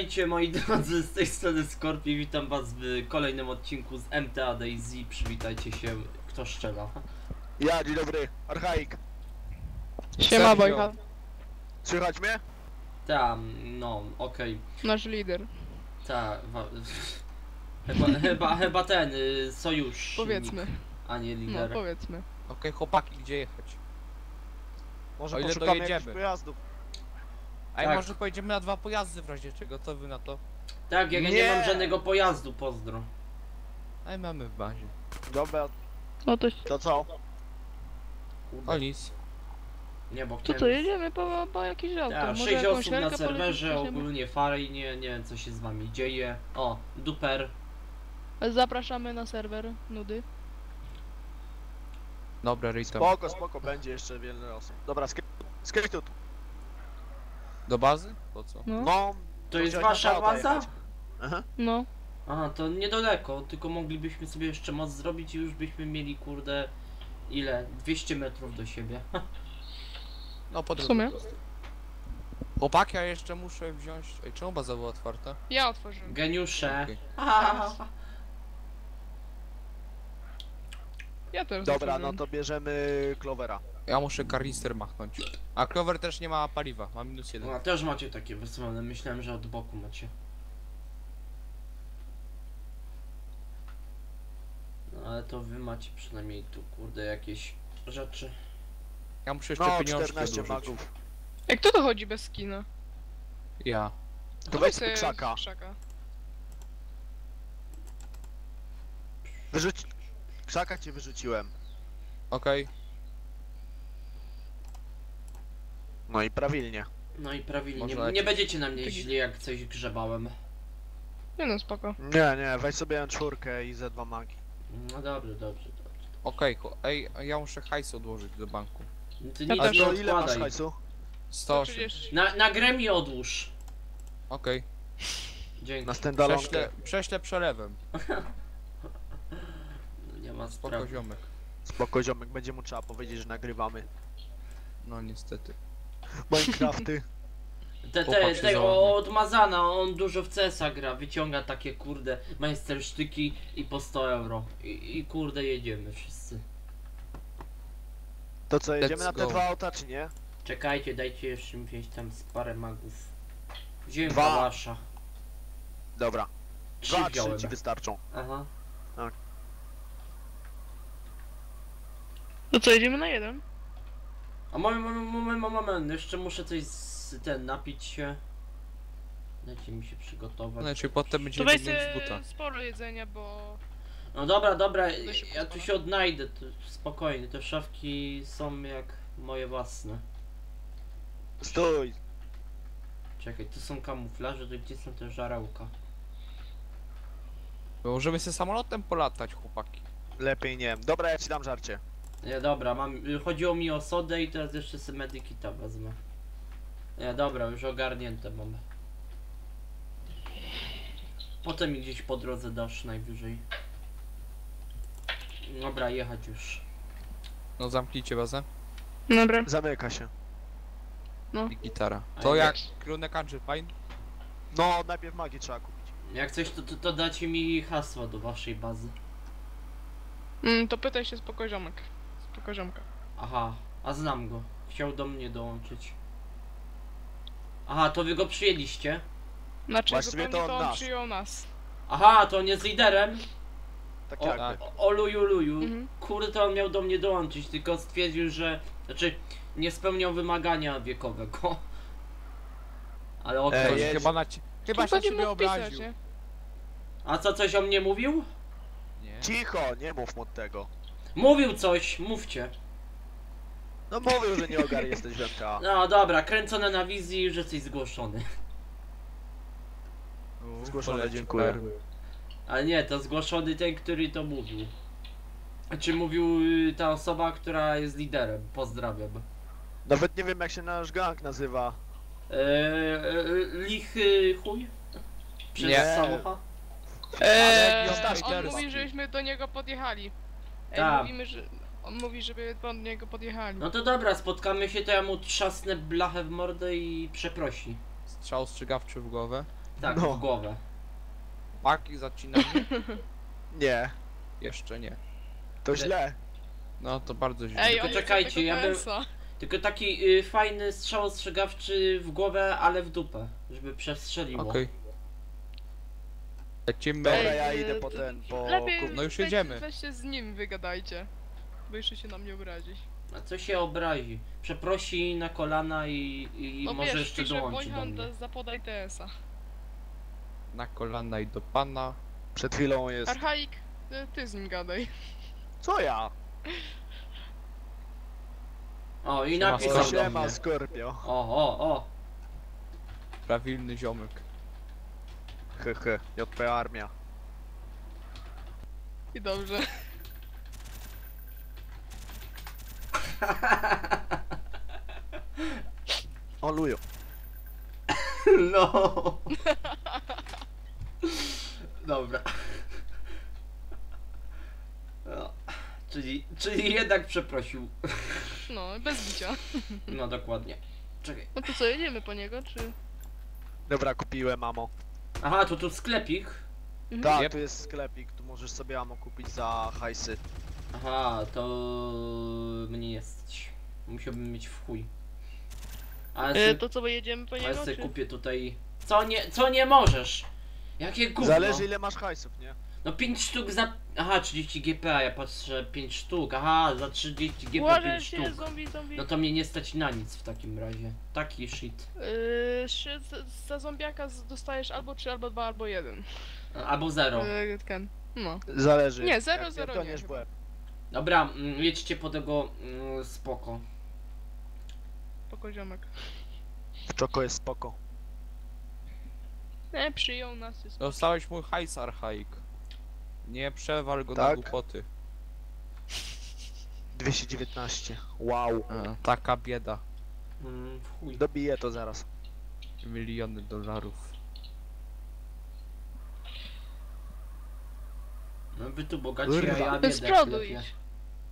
Witajcie moi drodzy, z tej strony Skorpi, witam was w kolejnym odcinku z MTA DayZ. Przywitajcie się, kto szczela. Ja, dzień dobry, Archaik. Siema Bojka, Słychać mnie? Tam, no, okej. nasz lider. Chyba ten, sojusz. Powiedzmy. A nie No lider. powiedzmy. Okej, chłopaki, gdzie jechać? Może O ile poszukamy dojedziemy. jakichś pojazdów. Ej, Tak. może pojedziemy na 2 pojazdy w razie czego, co wy na to? Tak, jak ja nie Nie. mam żadnego pojazdu, pozdro. Ej, mamy w bazie. Dobra, No to co? O nic. Nie, bo to chciałem... co, jedziemy po jakieś auto. Tak, Może 6 jakąś osób na helkę serwerze, polecimy? ogólnie fajnie, nie wiem co się z wami dzieje. O, duper. Zapraszamy na serwer, nudy. Dobra, Ritam. Spoko, będzie jeszcze wiele osób. Dobra, skryj tu. Do bazy? Po co? No, No, To jest chciałeś na wasza auta baza? jechać. Aha. no. Aha, to niedaleko, tylko moglibyśmy sobie jeszcze moc zrobić i już byśmy mieli, kurde, ile? 200 metrów do siebie. No, po W sumie. drodze. Chłopaki, ja jeszcze muszę wziąć... Ej, czemu baza była otwarta? Ja otworzyłem. Geniusze. Okej. Ja też Dobra, otworzyłem. no to bierzemy Clovera. Ja muszę kanister machnąć. A Clover też nie ma paliwa, ma -1. No, też macie takie wysłane, myślałem, że od boku macie. No, ale to wy macie przynajmniej tu, kurde, jakieś rzeczy. Ja muszę jeszcze No, pieniążki 14 odłożyć. magów. Jak kto to chodzi bez skina? Ja. To weź sobie krzaka. krzaka. Wyrzuć... Krzaka cię wyrzuciłem. Okej. No i prawilnie. No i prawilnie, Można nie jakieś- będziecie na mnie źli, jak coś grzebałem. Nie no, spoko. Nie, weź sobie M4 i Z2 magi. No dobrze. Okej, ej, ja muszę hajs odłożyć do banku. Ty Ja nic też. nie To ile masz odkładaj. hajsu? 108. 30. Na grę mi odłóż. Okej. Dzięki. Na standalone. Prześlę przelewem. Nie ma Spoko, sprawy. ziomek. Spoko, ziomek, będzie mu trzeba powiedzieć, że nagrywamy. No niestety. Minecrafty. Chłopak się Tego załamie. od Mazana, on dużo w CS-a gra, wyciąga takie kurde majstersztyki i po 100 euro. I kurde jedziemy wszyscy. To co, jedziemy Let's na te go. 2 auta, czy nie? Czekajcie, dajcie jeszcze mi wziąć tam z parę magów. Wziąłem Dwa. kałasza. Dobra. 3 2, 3 wziąłem. ci wystarczą. Aha. To co, jedziemy na jeden? A moment, jeszcze muszę coś napić się. Dajcie mi się przygotować. Znaczy potem To będziemy weź mieć z buta. sobie sporo jedzenia, bo... No dobra, To się ja tu pozwala. się odnajdę, to spokojnie, te szafki są jak moje własne. Stój! Czekaj, tu są kamuflaże, to gdzie są te żarełka? Bo możemy sobie samolotem polatać, chłopaki. Lepiej nie. Dobra, ja ci dam żarcie. Nie, dobra, chodziło mi o sodę i teraz jeszcze sobie medykita wezmę. Nie, dobra, już ogarnięte mam. Potem mi gdzieś po drodze dasz najwyżej. Dobra, jechać już. No zamknijcie bazę Dobra. Zamyka się. i gitara. A To jak- jak kierunek Andrzej, fajn? No, najpierw magii trzeba kupić. Jak coś, to dacie mi hasło do waszej bazy. To pytaj się spokoziomek. Spokoziomka. Aha, a znam go. Chciał do mnie dołączyć. Aha, to wy go przyjęliście? Znaczy, Właściwie zupełnie to to on on nas. przyjął nas. Aha, to on jest liderem? Tak O, jakby. o luju. Mhm. Kurde, to on miał do mnie dołączyć, tylko stwierdził, że... Znaczy, nie spełniał wymagania wiekowego. Ale okej. Ej, Ktoś jedź. chyba się na Będzie ciebie mógł pisać, obraził. nie? A co, coś o mnie mówił? Nie. Cicho, nie mów mu tego. Mówił coś, mówcie. No mówił, że nie ogar jesteś w MTA. No dobra, kręcone na wizji, że jesteś zgłoszony. Zgłoszone, poleci dziękuję. perły. Ale nie, to zgłoszony ten, który to mówił. Czy mówił ta osoba, która jest liderem. Pozdrawiam. Nawet nie wiem jak się nasz gang nazywa. Lichy chuj? Przez Nie. samocha? Ale On liderski. mówi, żebyśmy do niego podjechali. Tak. Mówimy, że... On mówi, żeby do niego podjechali. No to dobra, spotkamy się, to ja mu trzasnę blachę w mordę i przeprosi. Strzał strzygawczy w głowę. Tak, No. w głowę. Chłopaki, zaczynamy? Nie, Jeszcze nie. to źle. No to bardzo źle. Ej, Tylko oni czekajcie, chcą tego ja bym- TS-a. Tylko taki fajny strzał ostrzegawczy w głowę, ale w dupę, żeby przestrzeliło. Okej. Lecimy. Dobra, Ej, ja idę po ten, po... Lepiej No już weź- jedziemy. Weźcie z nim wygadajcie. Bo jeszcze się na mnie obrazi. A co się obrazi? Przeprosi na kolana i No może wiesz, jeszcze pisze dołączy do mnie. Wojhan, zapodaj TS-a. Na kolana i do pana. Przed chwilą jest... Archaik, ty z nim gadaj. Co ja? O, i Siema, napisał do Siema, mnie. Skorpio. O. Prawilny ziomek. Hehe, JP Armia. I dobrze. O, luju. No. Dobra. No. Czyli jednak przeprosił. No, bez bicia. No dokładnie. Czekaj. No to co, jedziemy po niego, czy... Dobra, kupiłem ammo. Aha, to tu sklepik. Tak, Yep. tu jest sklepik, tu możesz sobie ammo kupić za hajsy. Aha, to mnie nie stać. Musiałbym mieć w chuj. Ale se, To co, jedziemy po ale niego, se czy... kupię tutaj... Co nie możesz? Jakie gówno? Zależy ile masz hajsów, nie? No 5 sztuk za... Aha, 30 GP, a ja patrzę 5 sztuk. Aha, za 30 GP Uważaj 5 się, sztuk. zombie. No to mnie nie stać na nic w takim razie. Taki shit. Za zombiaka dostajesz albo 3, albo 2, albo 1. Albo 0. Ten. No. Zależy. Nie, zero, Jak zero pierdolniesz nie, w łeb. Dobra, jedźcie po tego spoko. Spoko ziomek. W czoko jest spoko. Nie, przyjął nas, jest... Dostałeś mój hajs, Archaik. Nie przewal go na Tak? głupoty. 219. Wow. Taka bieda. W chuj. Dobiję to zaraz. Miliony dolarów. No wy tu bogaci, Kurwa. a ja biedę Sproduj klepie. ich.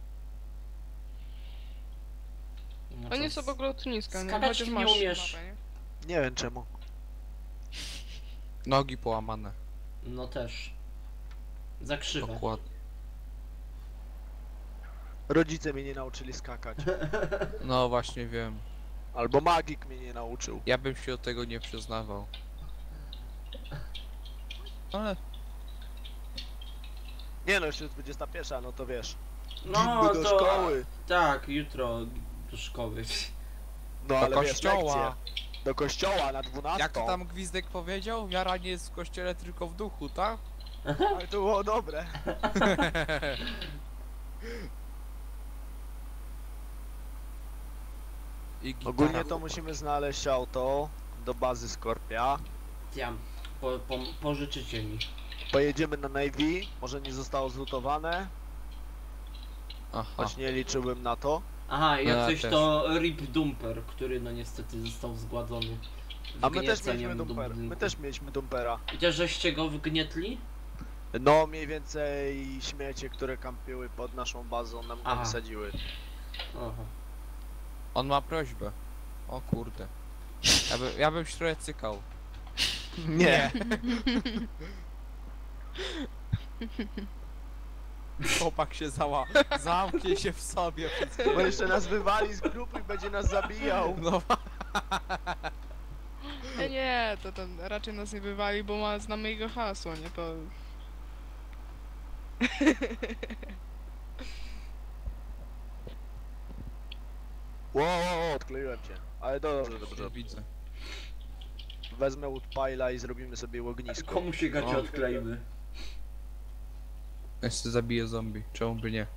No On to jest obok lotniska, nie? skakać Chociaż nie masz umiesz. mapę, nie? Nie wiem czemu. Nogi połamane. No też. Za krzywe. Dokładnie. Rodzice mnie nie nauczyli skakać. No właśnie wiem. Albo magik mnie nie nauczył. Ja bym się do tego nie przyznawał. Ale Nie no, jeszcze jest 21, no to wiesz. No Gimby do to... szkoły. Tak, jutro do szkoły. No do ale wiesz, kościoła. lekcje. Do kościoła na 12. Jak to tam Gwizdek powiedział? Wiara nie jest w kościele, tylko w duchu, tak? Ale to było dobre. I gitara. Ogólnie to musimy znaleźć auto do bazy Skorpia. Ja, pożyczycie mi. Pojedziemy na Navy, może nie zostało zlutowane, Aha. choć nie liczyłbym na to. Aha, jak Ja coś też. to Rip Dumper, który no niestety został zgładzony. A my też Wgnieceniem mieliśmy do dumper, budynku. my też mieliśmy dumpera. I też żeście go wgnietli? No mniej więcej śmiecie, które kampiły pod naszą bazą nam go Aha. wysadziły. Aha. On ma prośbę. O kurde. Ja bym się trochę cykał. Nie. Chłopak się zamknie się w sobie. Bo jeszcze nas wywali z grupy i będzie nas zabijał. No Nie, to ten raczej nas nie wywali, bo znamy jego hasło, nie? To... Wow, odkleiłem cię. Ale dobrze, dobrze. widzę. Wezmę Woodpile'a i zrobimy sobie ognisko. Komu się gacie O. odkleimy? Jeszcze zabiję zombie. Czemu by nie?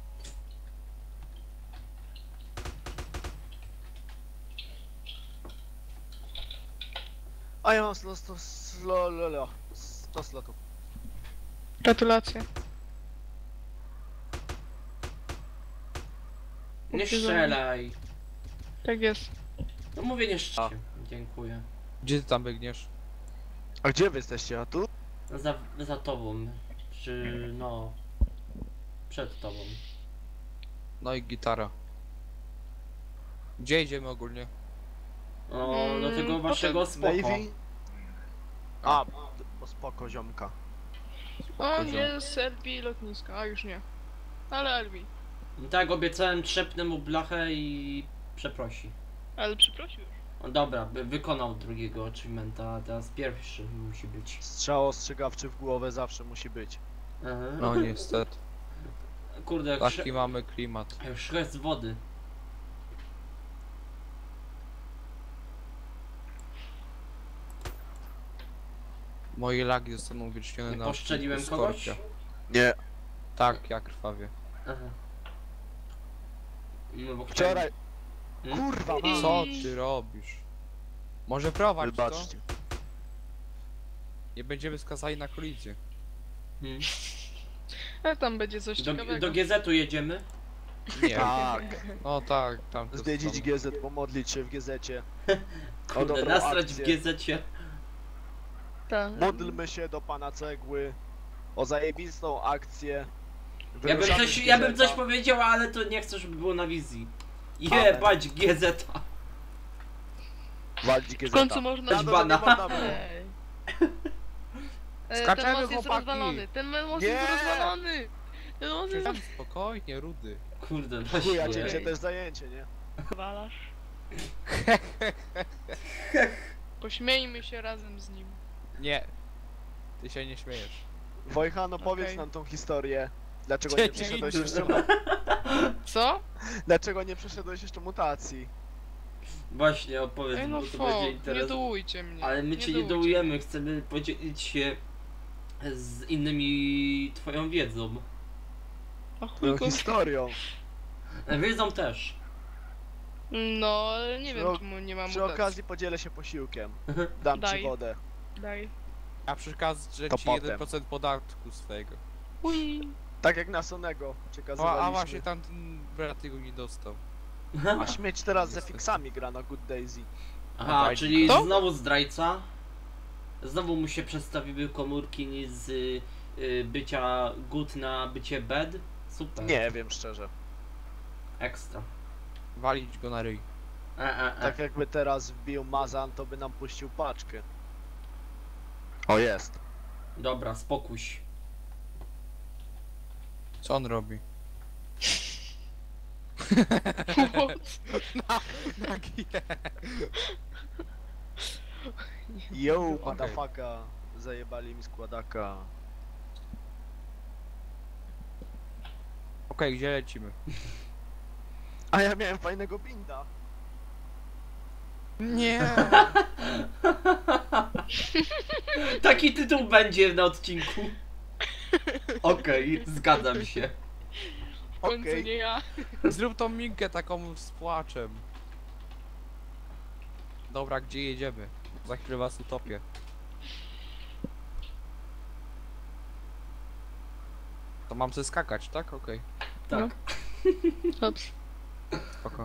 A ja mam 100 slotów. Gratulacje. Nie strzelaj. Tak jest. No mówię nie strzelaj. Dziękuję. Gdzie ty tam biegniesz? A gdzie wy jesteście? A tu? Za tobą. Czy no... Przed tobą. No i gitara. Gdzie idziemy ogólnie? O, do tego potem waszego spoko. Navy? A, bo spoko ziomka. O nie, z LB lotniska, a już nie. Ale LB. Tak, obiecałem, trzepnę mu blachę i przeprosi. Ale przeprosił już. O, dobra, wykonał drugiego achievementa, a teraz pierwszy musi być. Strzał ostrzegawczy w głowę zawsze musi być. Aha. No niestety. Kurde, jak Taki mamy klimat. szres wody. Moje lagi zostaną uwiecznione na Poszczeliłem odcinku kogoś? Skorpia. Nie. Tak, ja krwawię. Aha. No bo Wczoraj... Hmm? Kurwa, mam. Co ty robisz? Może prowadź, co? Wybaczcie. Nie będziemy skazani na kolizję. Hmm. A tam będzie coś ciekawego. Do GZ-u jedziemy? Nie. Tak. No tak, tam to Zwiedzić są- GZ, pomodlić się w GZ-cie. Kurde, dobrą nastrać w akcję. GZ-cie. Tak. Módlmy się do pana Cegły o zajebistą akcję. Ja bym Wyruszamy coś, z ja bym GZ-a. coś powiedział, ale to nie chcę, żeby było na wizji. Amen. Jebać GZ-a. Walczyć GZ. W końcu można... Dać bana. Nie można było. Ej. Skaczemy, Ten most jest chłopaki. rozwalony, ten most Nie! jest rozwalony! Ten most jest Tam spokojnie, rudy. Kurde, Chuja, właśnie. cię też zajęcie, nie? rozwalasz. Pośmiejmy się razem z nim. Nie. Ty się nie śmiejesz. Wojchano, powiedz Okej. nam tą historię. Dlaczego Cię nie nie przeszedłeś idę. jeszcze Co? Dlaczego nie przeszedłeś jeszcze mutacji? Właśnie, opowiedz, Ej no bo to fo, będzie nie interes. dołujcie mnie. Ale my cię nie dołujcie. dołujemy, chcemy podzielić się z innymi twoją wiedzą. A chuj Tą go- historią. Wiedzą też. No, ale nie wiem Przy- czemu nie mam Przy mutacji. okazji podzielę się posiłkiem. Dam Daj. ci wodę. Daj. A przekażę To ci potem. 1% podatku swojego. Ui. Tak jak na Sonego przekazywaliśmy. A właśnie tamten brat tego nie dostał. A śmieć teraz ze Niestety. fiksami gra na Good Daisy. Aha, Daj. czyli Kto? znowu zdrajca. Znowu mu się przestawiły komórki z bycia good na bycie bad. Super. Nie wiem szczerze. Ekstra. Walić go na ryj. Tak jakby teraz wbił Mazan, to by nam puścił paczkę. O jest. Dobra, spokój. Co on robi? Na giję. Yo, Okej. motherfucker. Zajebali mi składaka. Okej, gdzie lecimy? A ja miałem fajnego binda. Nie. Taki tytuł będzie na odcinku. Okej, zgadzam się. W końcu Okej. nie ja. Zrób tą minkę taką z płaczem. Dobra, gdzie jedziemy? Za chwilę was utopię. To mam sobie skakać, tak? Okej. Tak. Dobrze. Spoko.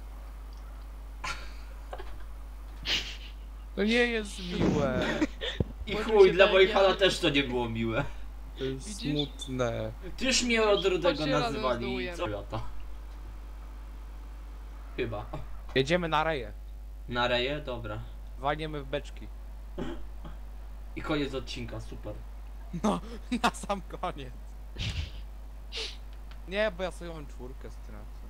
To nie jest miłe. I Może chuj, się dla tak Wojhala ja- też to nie było miłe. To jest Widzisz? smutne. Ty już mnie od rudego Chodźcie razem nazywali. zdołujemy. Co lata? Chyba. Jedziemy na reję. Na reję? Dobra. Walniemy w beczki. I koniec odcinka, super. No, na sam koniec. Nie, bo ja sobie mam czwórkę stracę.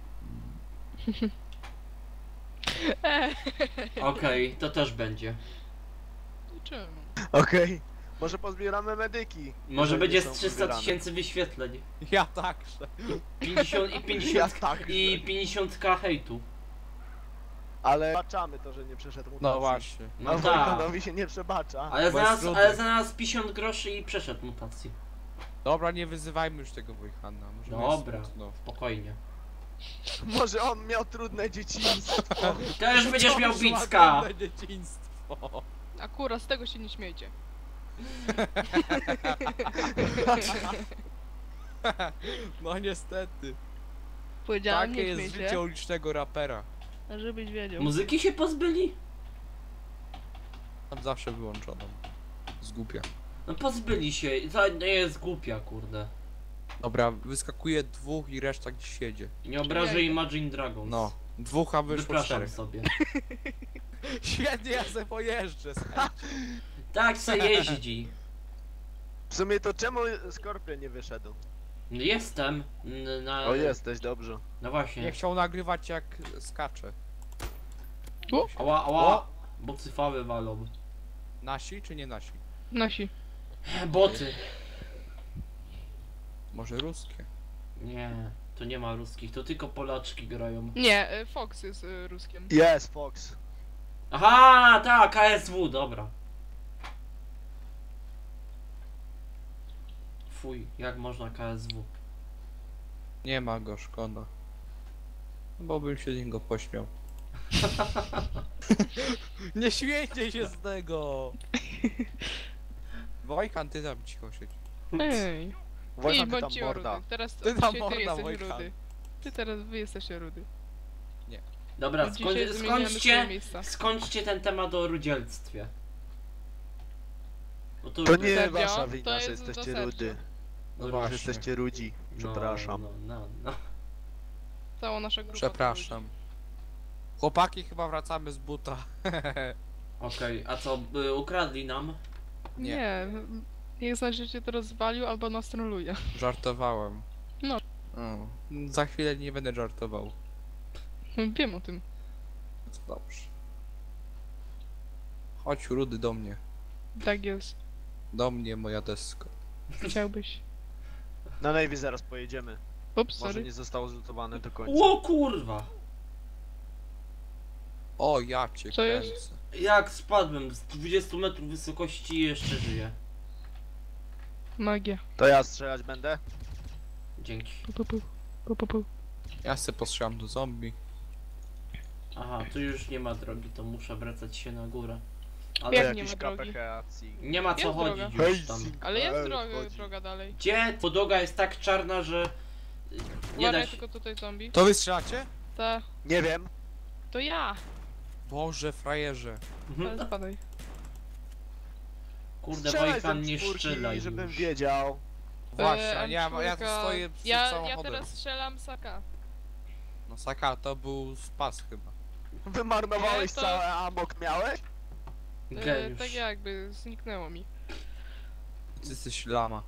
Okej, to też będzie. Czemu? Okej. Może pozbieramy medyki. Może jeżeli będzie są z 300 pozbierane. tysięcy wyświetleń. Ja także. 50 i Ja 50 tak. i 50k hejtu. Ale przebaczamy to, że nie przeszedł mutacji. No właśnie. No A tak. Wojhanowi się nie przebacza. Ale Bo jest znalazł, rudy. ale znalazł 50 groszy i przeszedł mutację. Dobra, nie wyzywajmy już tego Wojhana. Może Dobra. jest smutno. Spokojnie. Może on miał trudne dzieciństwo. To już będziesz Co miał już bicka. ładne dzieciństwo. Akurat z tego się nie śmiejcie. No niestety. Powiedziałam, Takie nie jest śmiejcie, życie ulicznego rapera. żebyś wiedział. Muzyki się pozbyli? Mam zawsze wyłączoną. Zgubia. No pozbyli się. To nie jest głupia, kurde. Dobra, wyskakuje dwóch i reszta gdzieś jedzie. Nie obrażaj Imagine Dragons. No. Dwóch, a wyszło Wypraszam czterech. sobie. Świetnie, ja se pojeżdżę. słuchajcie. Tak se jeździ. W sumie to czemu Skorpion nie wyszedł? Jestem. Na... O, jesteś, dobrze. No właśnie. Nie chciał nagrywać jak skacze. Ała, ała. Bo cyfały walą. Nasi czy nie nasi? Nasi. Boty. Może ruskie? Nie, to nie ma ruskich, to tylko Polaczki grają. Nie, Fox jest Ruskiem. Jest, Fox. Aha, tak, KSW, dobra. Fuj, jak można KSW? Nie ma go, szkoda. Bo bym się z niego pośmiał. Nie śmiejcie się z tego! Wojkan, ty tam cicho siedź. Ej. I Wojciech, ty tam bądźcie morda. rudy. Teraz Ty tam dzisiaj morda, ty jesteś Wojkan. rudy. Wy jesteście rudy. Dobra, Dzisiaj zmieniamy swoje skończcie, miejsca. skończcie ten temat o rudzielstwie. Bo to, To już- nie Sergio, wasza to wina, że jest jesteście do Sergio. rudy. no, Że właśnie. jesteście rudzi. Przepraszam. No. Cała nasza grupa. Przepraszam. Chłopaki, chyba wracamy z buta. Okej, a co, ukradli nam? Nie. Nie znaczy, że cię to rozwalił albo nas troluje. Żartowałem. No. O, za chwilę nie będę żartował. Wiem o tym. To dobrze. Chodź, rudy, do mnie. Tak jest. Do mnie, moja desko. Chciałbyś. Na Navy zaraz pojedziemy. Ups, Może sorry. nie zostało zlutowane do końca. Ło kurwa! O, ja cię Co jest? kręcę. Jak spadłem z 20 metrów wysokości i jeszcze żyję. Magia. To ja strzelać będę? Dzięki. Pu. Ja se postrzelam do zombie. Aha, tu już nie ma drogi, to muszę wracać się na górę. To Ale Jak nie jakiś ma drogi? KPH akcji. nie ma co Jest droga. chodzić już tam. Ale jest Chodzi. droga dalej. Gdzie? Podłoga jest tak czarna, że nie da Uważaj się... tylko tutaj zombie. To wy strzelacie? Ta. Nie wiem. To ja. Boże, frajerze. Ale spadaj. Kurde, Strzelaj Wojkan z nie M4, szczylaj żebym już. wiedział. Właśnie, a ja tu M4. stoję przed Ja samochodem. teraz strzelam Saka. No Saka, to był spas chyba. Wymarnowałeś Nie, to- całe amok miałeś? Geniusz. Tak jakby zniknęło mi. Ty jesteś lama.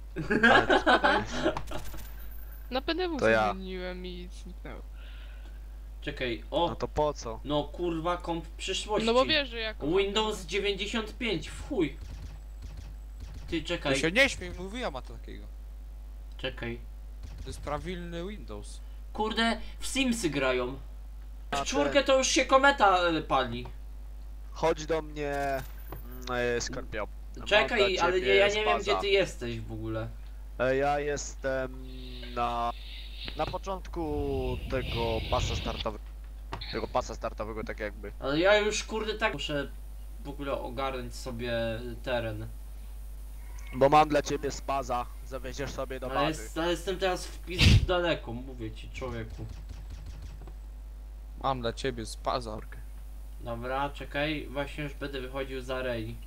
Na PDW To ja. zmieniłem i zniknęło. Czekaj, No o! to po co? No kurwa, komp przyszłości. No bo wiesz, że jak... Windows 95, w chuj. Ty To czekaj, się nie śmiej, mówiła ma takiego. czekaj. To jest prawilny Windows. Kurde, w Simsy grają. A W czwórkę to już się kometa pali. Chodź do mnie, Skorpion. Mam Czekaj, dla ale ciebie ja nie wiem spaza. gdzie ty jesteś w ogóle. Ja jestem na początku tego pasa startowego. Tego pasa startowego tak jakby. Ale ja już kurde tak muszę w ogóle ogarnąć sobie teren. Bo mam dla ciebie spaza. Zawieziesz sobie do bazy. Ale jestem teraz w pizd daleko, mówię ci człowieku. Mam dla ciebie spaza. Dobra, czekaj, właśnie już będę wychodził za rej.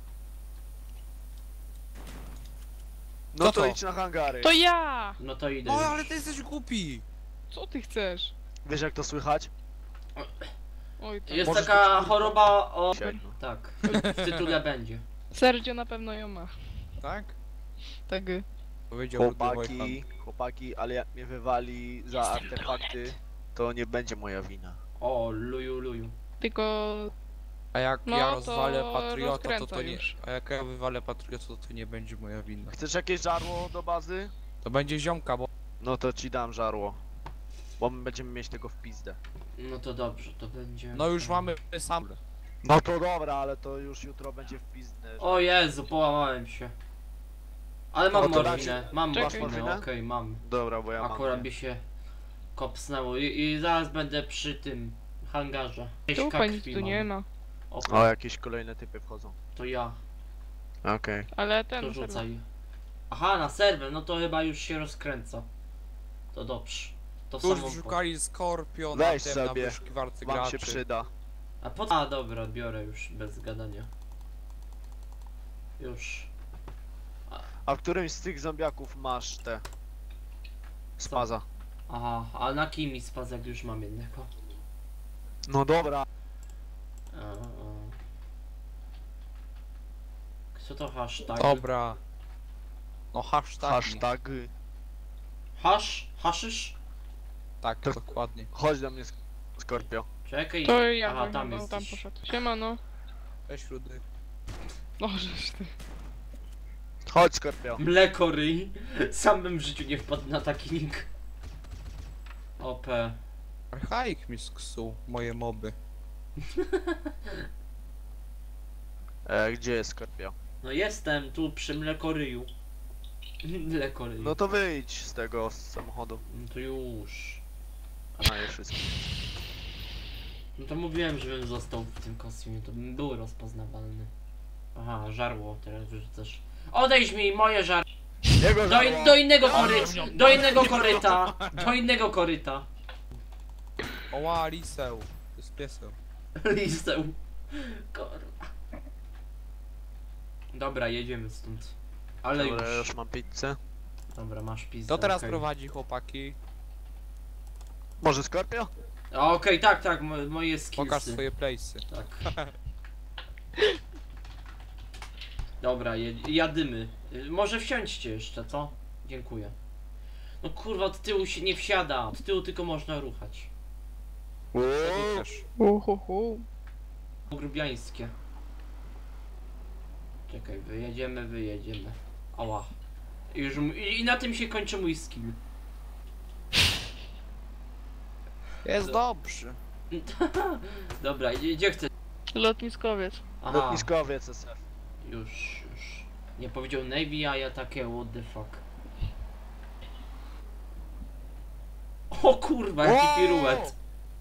No Co to to? idź na hangary. To ja! No to idę O, już. ale ty jesteś głupi! Co ty chcesz? Wiesz jak to słychać? Oj, to... Jest Możesz taka być- choroba o... Siedno. Tak, w tytule będzie. Sergio na pewno ją ma. Tak? Tak. Powiedział Rudy Wojkan. Chłopaki, ale jak mnie wywali za artefakty, to nie będzie moja wina. O, luju. Tylko... A jak No, ja to rozwalę patriota, to rozkręca nie. już. A jak ja wywalę patriota, to nie będzie moja wina. Chcesz jakieś żarło do bazy? To będzie ziomka, bo. No to ci dam żarło. Bo my będziemy mieć tego w pizdę. No to dobrze, to będzie... No już mamy sam. No to dobra, ale to już jutro będzie w pizdę. O Jezu, połamałem się. Ale mam No to morfinę, mam Czekaj. morfinę, okej, mam. Dobra, bo ja Akurat mam. by się kopsnęło i zaraz będę przy tym hangarze. Tu Ścieżka pani krwi tu mam. nie ma. O, jakieś kolejne typy wchodzą. To ja, Okej. Ale to ten... rzucaj. Aha, na serwer, no to chyba już się rozkręca. To dobrze. To Tu już samo. szukali Skorpiona, Weź tem na sobie, wyszukiwarce Wam się graczy. przyda. A po co? A dobra, biorę już bez gadania. Już. A w którymś z tych zombiaków masz te... Spaza. Aha, a na kim spas jak już mam jednego? No dobra. A. Co to hashtag? Dobra. No hashtag. Hasztagy. Haszysz? Tak, To- dokładnie. Chodź do mnie, Skorpio. Czekaj. To ja Aha, bym tam chyba tam jesteś. poszedł. Siema no. Cześć Rudy. No żeś ty. Chodź, Skorpio. Mleko ryj. Sam bym w życiu nie wpadł na taki nick. OP. Archaik mi sksuł moje moby. Gdzie jest Skorpio? No jestem tu przy mlekoryju. Mlekoryju. No to wyjdź z tego samochodu. No to już. A już wszystko. No to mówiłem, żebym został w tym kostiumie, to bym był rozpoznawalny. Aha, żarło, teraz wyrzucasz. Odejdź mi, moje żarło. Jego żarło. Do innego koryta. Do innego koryta. Do innego koryta. Oła, liseł. To jest pieseł. Listę. Kurwa. Dobra, jedziemy stąd. Ale Dobra, już. już mam pizzę. Dobra, masz pizdę. Kto teraz okej. prowadzi, chłopaki? Może Skorpio? Okej, tak, moje skillsy. Pokaż swoje place'y. Tak. Dobra, jadymy. Może wsiądźcie jeszcze, co? Dziękuję. No kurwa, od tyłu się nie wsiada. Od tyłu tylko można ruchać. Wtedy też. Uhuhu. Grubiańskie. Czekaj, wyjedziemy. Ała. I na tym się kończy mój skill. Jest dobrze. Dobra, gdzie chcę? Lotniskowiec. Aha, Lotniskowiec SF. już. Nie powiedział Navy, a ja takie what the fuck. O kurwa, jaki piruet.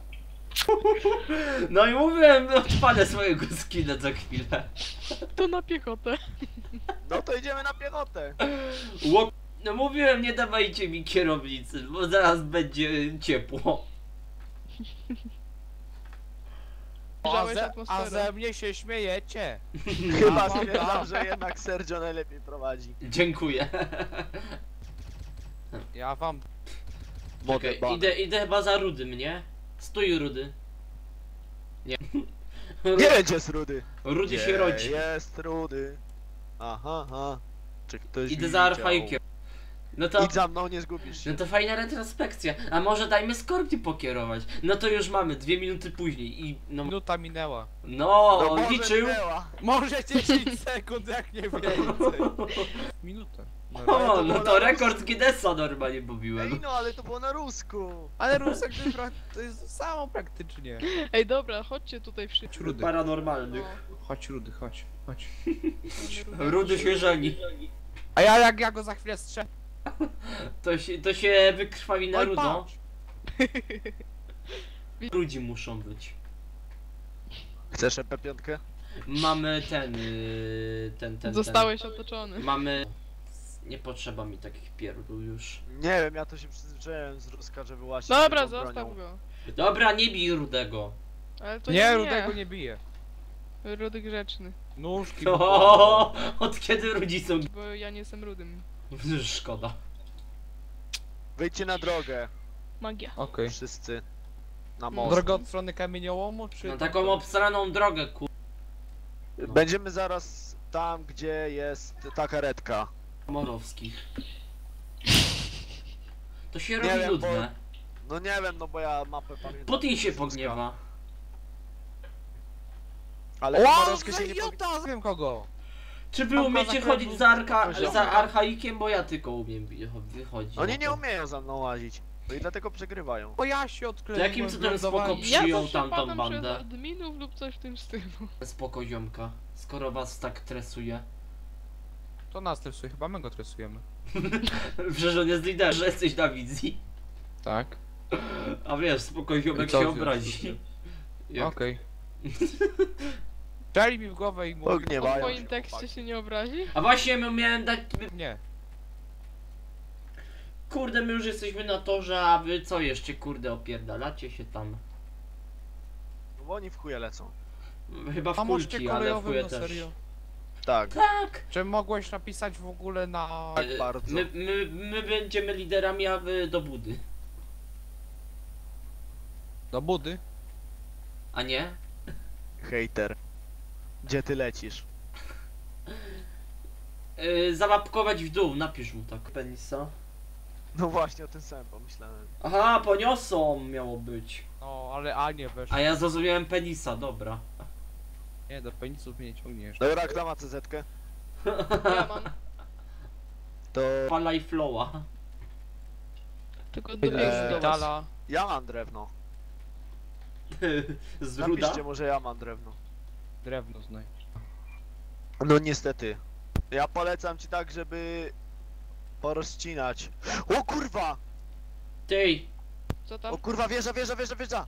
No i mówiłem, odpalę swojego skilla za chwilę. To na piechotę. No to idziemy na piechotę. No mówiłem, nie dawajcie mi kierownicy, bo zaraz będzie ciepło. Grzałeś A atmosferę. ze mnie się śmiejecie. Chyba Dobra. stwierdzam, że jednak Sergio najlepiej prowadzi. Dziękuję. Ja wam... Czekaj, idę chyba za Rudym, nie? Stój Rudy. Nie. Nie jest Rudy. Rudy Gdzie się rodzi. jest Rudy. Aha. Czy ktoś Idę widział? za Archaikiem. No to... Idź za mną, nie zgubisz się. No to fajna retrospekcja. A może dajmy Skorpi pokierować? No to już mamy, 2 minuty później i... No, Minuta minęła. no No on może liczył. minęła. Może 10 sekund, jak nie więcej. Minutę. O, no to rekord Guinnessa normalnie Ej mówiłem. no, ale to było na rusku. Ale Rusek to jest to samo praktycznie. Ej dobra, chodźcie tutaj wszyscy. Chodź Rudy. Paranormalnych. Chodź Rudy, chodź. Rudy się żeni. A jak ja go za chwilę strzelę. To się wykrwawi na Oj, rudo. patrz. Ludzi muszą być. Chcesz EP5? Mamy ten. Zostałeś otoczony. Mamy... Nie potrzeba mi takich pierdół już. Nie wiem, ja to się przyzwyczaiłem z ruska, że właśnie. Dobra, zostaw go. Dobra, nie bij Rudego. Ale to Nie, Rudego nie bije. Rudy grzeczny. Nóżki. O, od kiedy Rudzi są... Bo ja nie jestem rudym. Szkoda. Wyjdźcie na drogę. Magia. Okej. Wszyscy. Na most. Drogę od strony kamieniołomu, czy... Na taką obstraną drogę, Będziemy zaraz tam, gdzie jest ta karetka. Morowskich. To się Nie robi wiem, nudne. No nie wiem, no bo ja mapę pamiętam. Putin się z ruska. pogniewa. Ale O, Komorowskie się nie pogniewa. idiota! Wiem kogo. Czy wy Tam umiecie na chodzić poziomie. za archaikiem, bo ja tylko umiem wychodzić. Oni na nie to. umieją za mną łazić. No i dlatego przegrywają. Bo ja się To odkleiłem. jakim cudem spoko wylądowałem. Ja przyjął zawsze tamtą padam bandę? przez adminów lub coś w tym stylu. Spoko ziomka, skoro was tak tresuje. To nas tresuje, chyba my go tresujemy. Przecież on jest lider, że jesteś na wizji. Tak. A wiesz, spoko ziomek I co się w związku z obrazi. tym? Jak... Okej. Czali mi w głowę i mówi... Pogniewa. W Mają moim się tekście chłopaki. się nie obrazi? A właśnie miałem dać... Nie. Kurde, my już jesteśmy na torze, a wy co jeszcze, kurde, opierdalacie się tam. No bo oni w chuje lecą. Chyba w A moście kulki, ale w kolejowym, chuje no też. serio? Tak, Tak! Czy mogłeś napisać w ogóle na... tak bardzo. My będziemy liderami, a wy do budy. Do budy? A nie? Hejter. Gdzie ty lecisz? Załapkować w dół, napisz mu tak. Penisa. No właśnie o tym samym pomyślałem. Aha, poniosą miało być. No, ale A nie weszło. A ja zrozumiałem penisa, dobra. Nie, do penisów mnie nie ciągniesz. Dobra, kto ma CZ-kę? Ja mam. To Fala i flowa. Tylko do Dala. ja mam drewno. Z ruda? Napiszcie, może ja mam drewno. Drewno znajdź. No niestety. Ja polecam ci tak, żeby porozcinać. O kurwa! Ty, Co tam? O kurwa, wieża!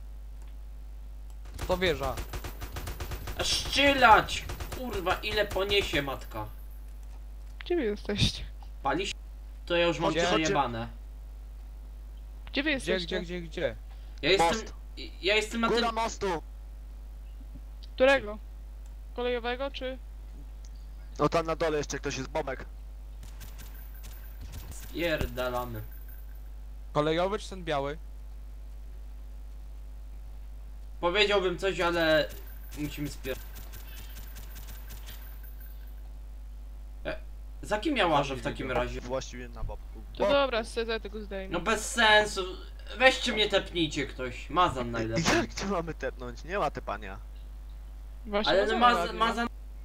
To wieża. a szczylać! Kurwa, ile poniesie matka? Gdzie wy jesteście? Paliś? To ja już mam Chodźcie, przejebane. Gdzie wy Gdzie, jesteście? gdzie? Ja jestem... Most. Ja jestem na tym... Góra mostu! Którego? Kolejowego czy? O tam na dole jeszcze ktoś jest, Bobek. Pierdalamy. Kolejowy czy ten biały? Powiedziałbym coś, ale... Musimy spier... Za kim ja łażę w takim razie? Właściwie na Bobku. To dobra, z tego zdejmę. No bez sensu. Weźcie mnie tepnijcie ktoś. Mazan najlepiej. Jak cię mamy tepnąć? Nie ma tepania. Właśnie Ale no Mazan...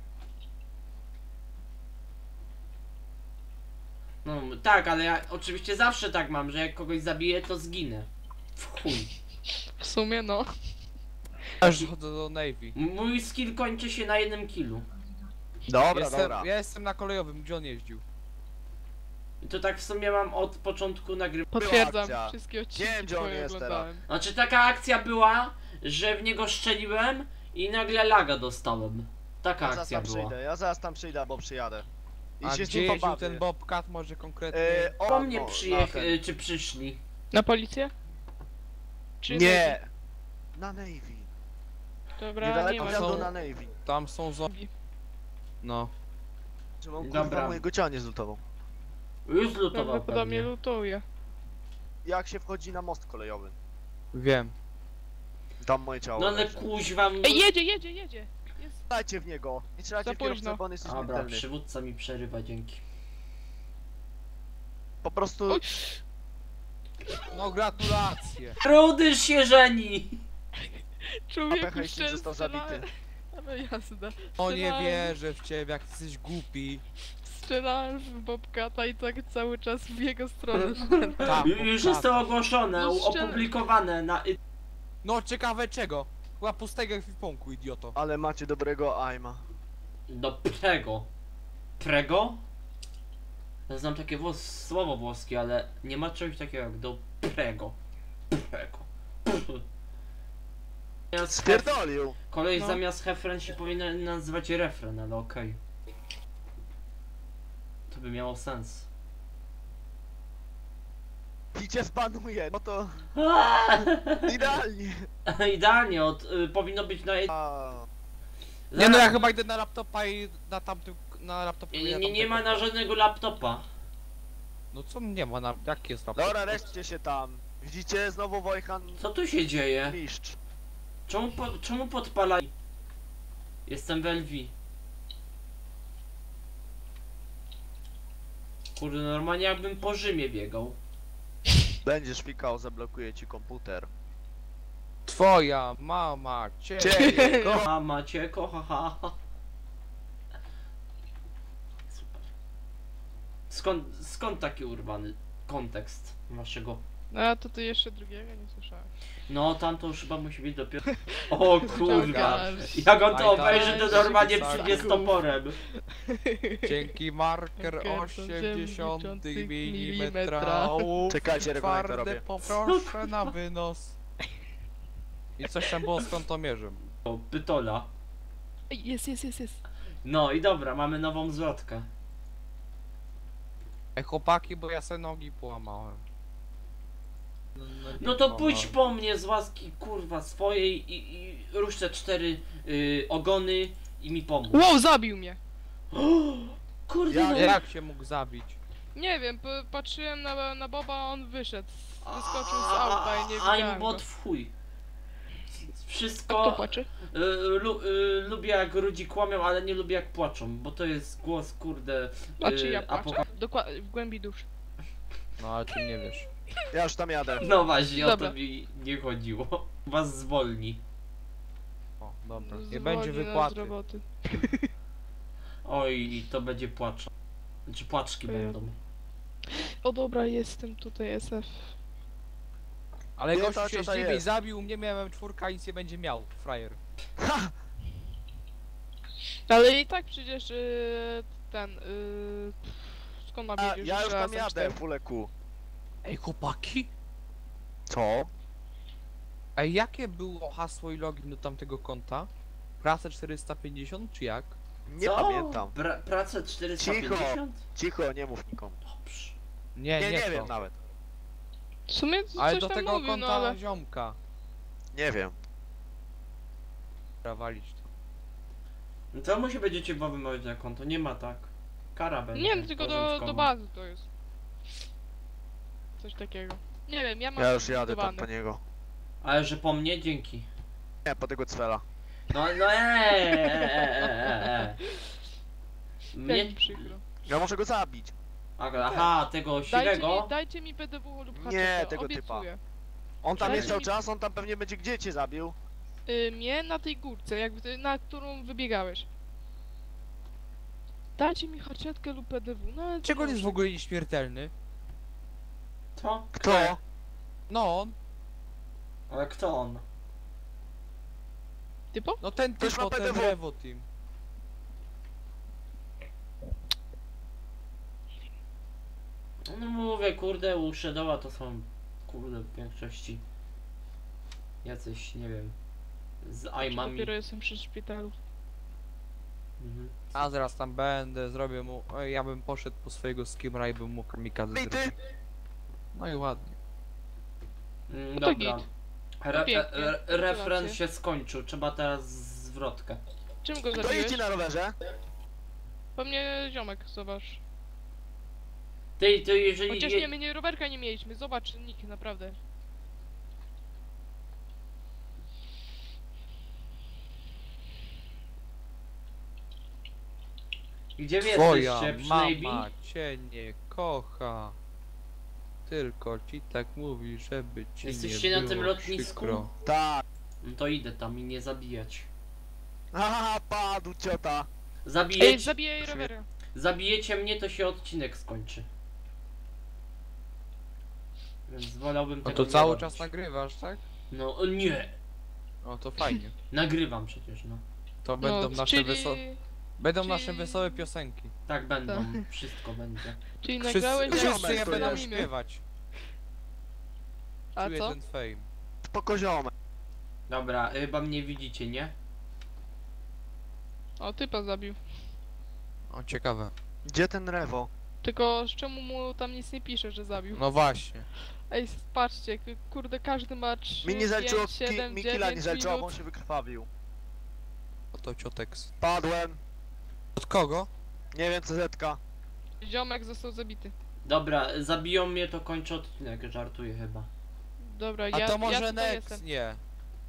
No tak, ale ja oczywiście zawsze tak mam, że jak kogoś zabiję, to zginę. W chuj. W sumie no. Aż chodzę do Navy. Mój skill kończy się na 1 killu. Dobra, dobra. Ja jestem na kolejowym, gdzie on jeździł? I to tak w sumie mam od początku nagrywania. Potwierdzam, akcja. wszystkie odcinki Nie wiem, gdzie on twoje jest oglądałem. Znaczy taka akcja była, że w niego strzeliłem i nagle laga dostałem. Taka Ja zaraz akcja tam była. przyjdę, ja zaraz tam przyjdę, bo przyjadę. I A się z gdzie nim jeździł pobawię. ten Bobcat może konkretnie? Po mnie na czy przyszli? Na policję? Czy Nie! Na Navy. Dobra, nie Niedaleko ma. wjazdu są- na Navy. Tam są zombie. No. Czy mam Dobra. kurwa mojego ciała nie zlutował. Już zlutował Prawdopodobnie pewnie. lutuje. Jak się wchodzi na most kolejowy? Wiem. Tam moje ciało No ale leży. kuźwa... Ej, jedzie! Jest. Dajcie w niego! Nie strzelajcie Za w kierowcę, późno. bo on jest Dobra, śmiertelny. przywódca mi przerywa, dzięki. Po prostu... Oj. No gratulacje. Rudy się żeni! Człowieku, pecha, jeśli został strzelałem. zabity. Ale jazda. O nie Strzelałem. wierzę w ciebie, jak ty jesteś głupi. Strzelałem w Bobcata i tak cały czas w jego stronę. Tak, Już jest to ogłoszone, No szczerze. opublikowane na... No ciekawe czego? Chyba pustego ekwipunku, idioto. Ale macie dobrego aima. Do prego. Prego? Ja znam takie słowo włoskie, ale nie ma czegoś takiego jak do prego. Prego. Spierdolił! Kolej No. zamiast hefren się powinien nazywać refren, ale okej. To by miało sens. I cię spanuje, no to idealnie. Idealnie, powinno być na... Nie no, ja chyba idę na laptopa i na tamtym... na laptopie... Nie ma na żadnego laptopa. No co nie ma na... jaki jest laptop? Dobra, reszcie się tam. Widzicie, znowu Wojhan Co tu się dzieje? mistrz. Czemu podpalali? Jestem w LV. Kurde, normalnie jakbym po Rzymie biegał. Będziesz fikał, zablokuje ci komputer. Twoja mama cię... Ciebie, Kocha cię, kocha, ha, ha. Super. Skąd taki urwany kontekst waszego? No a to ty jeszcze drugiego nie słyszałem. No, tam to już chyba musi być dopiero... O kurwa! Ciągasz. Jak on to Aj, obejrzy, to normalnie tak. przyjdzie z toporem. Dzięki marker Marker 80 milimetra. mm. Czekajcie, regularnie to Twarde robię. poproszę na wynos. I coś tam było z kątomierzem. O, pytola. Ej, jest. No i dobra, mamy nową zwrotkę. Ej chłopaki, bo ja se nogi połamałem. No to pójdź po mnie z łaski kurwa swojej i rusz te 4 ogony i mi pomóż. Wow, zabił mnie! Kurde, Ja- no. Jak się mógł zabić? Nie wiem, patrzyłem na Boba, a on wyszedł. Wyskoczył z auta i nie widziałem I'm bot go. w chuj. Wszystko... Kto płacze? Lubię jak ludzi kłamią, ale nie lubię jak płaczą, bo to jest głos, kurde... Znaczy ja apoka- płaczę? Dokładnie, w głębi duszy. No ale ty nie wiesz. Ja już tam jadę. No właśnie, o Dobra. to mi nie chodziło. Was zwolni. O, dobra. Nie Zwolni będzie nas z wypłaty. roboty. Oj, to będzie płacz. Znaczy płaczki Ojej. będą. O dobra, jestem tutaj SF. Ale Nie, gościu ta się ciota zdziwi, jest. zabił mnie, miałem 4, nic nie będzie miał. Frajer. Ale i tak przecież skąd mam A, wiedzieć, ja że już tam razem jadę, cztery? full Q. Ej, chłopaki? Co? Ej, jakie było hasło i login do tamtego konta? Pracę 450 czy jak? Nie Co? pamiętam. Pracę 450? Cicho, nie mów nikomu. Dobrze. Nie, Nie, nie, nie to. wiem nawet. W sumie Ale coś do tam tego mówił, konta no ale... ziomka. Nie wiem. Dobra, walić to. No to musi będziecie wymawiać na konto, nie ma tak. Kara będzie. Nie, no, tylko do porządkowa. bazy to jest. Coś takiego. Nie wiem, ja mam Ja już jadę tam zbudowany. po niego. Ale że po mnie, dzięki. Nie, po tego cwela. No Mnie... Jak mi przykro. Ja muszę go zabić. Aha, tego siwego? Dajcie mi BDW lub Nie, haczyka, tego typa. obiecuję. On tam Dajcie jest cały mi- czas, on tam pewnie będzie gdzie cię zabił. Mnie na tej górce, na którą wybiegałeś. Dajcie mi haczetkę lub BDW, no ale... Czego on jest w ogóle nieśmiertelny? Co? Kto? No on. Ale kto on? Typo? No ten Ktoś typo, ma ten PDW. Revo Team. No mówię, kurde, u Shadowa to są, kurde, w większości jacyś, nie wiem, z Czy aimami. dopiero jestem przy szpitalu. Mhm. A zaraz tam będę, zrobię mu... Oj, ja bym poszedł po swojego skimra i bym mu kamikadze Bity! zrobił. No i ładnie. No to Dobra. git. Pięknie. Refren Gratulacje. się skończył, trzeba teraz zwrotkę. Czym go To zabiłeś? jeździ na rowerze. Po mnie ziomek, zobacz. Ty jeżeli... Chociaż nie, my nie rowerka nie mieliśmy, zobacz nick, naprawdę. Gdzie wy Twoja jesteście? Przy Navy? mama cię nie kocha. Tylko ci tak mówi, żeby ci Jesteście nie na było tym lotnisku? przykro. Tak. No to idę tam i nie zabijać. Haha, padł ciota. Ej, Zabijecie, zabijaj rowera. zabijecie mnie, to się odcinek skończy. Więc wolałbym No tego to nie cały robić. czas nagrywasz, tak? No o nie! No to fajnie. Nagrywam przecież, no. To będą No, nasze czyli... Będą czyli- nasze wesołe piosenki. Tak będą, wszystko będzie. Czyli Wszyscy, nagrałeś jak wszyscy je to będą jest. śpiewać. A Czuję co? ten fame. Spoko ziomek. Dobra, chyba mnie widzicie, nie? O, typa zabił. O, ciekawe. Gdzie ten Rewo? Tylko z czemu mu tam nic nie pisze, że zabił? No właśnie. Ej, patrzcie, kurde, każdy ma 3, Mi nie zaliczyło, 5, 7, mi killa nie 9 zaliczyło, bo on minut. się wykrwawił. Oto cioteks. Padłem. Od kogo? Nie wiem, CZ-ka. Ziomek został zabity. Dobra, zabiją mnie, to kończę odcinek, żartuję chyba. Dobra, A ja to może tutaj Nex, jestem. nie.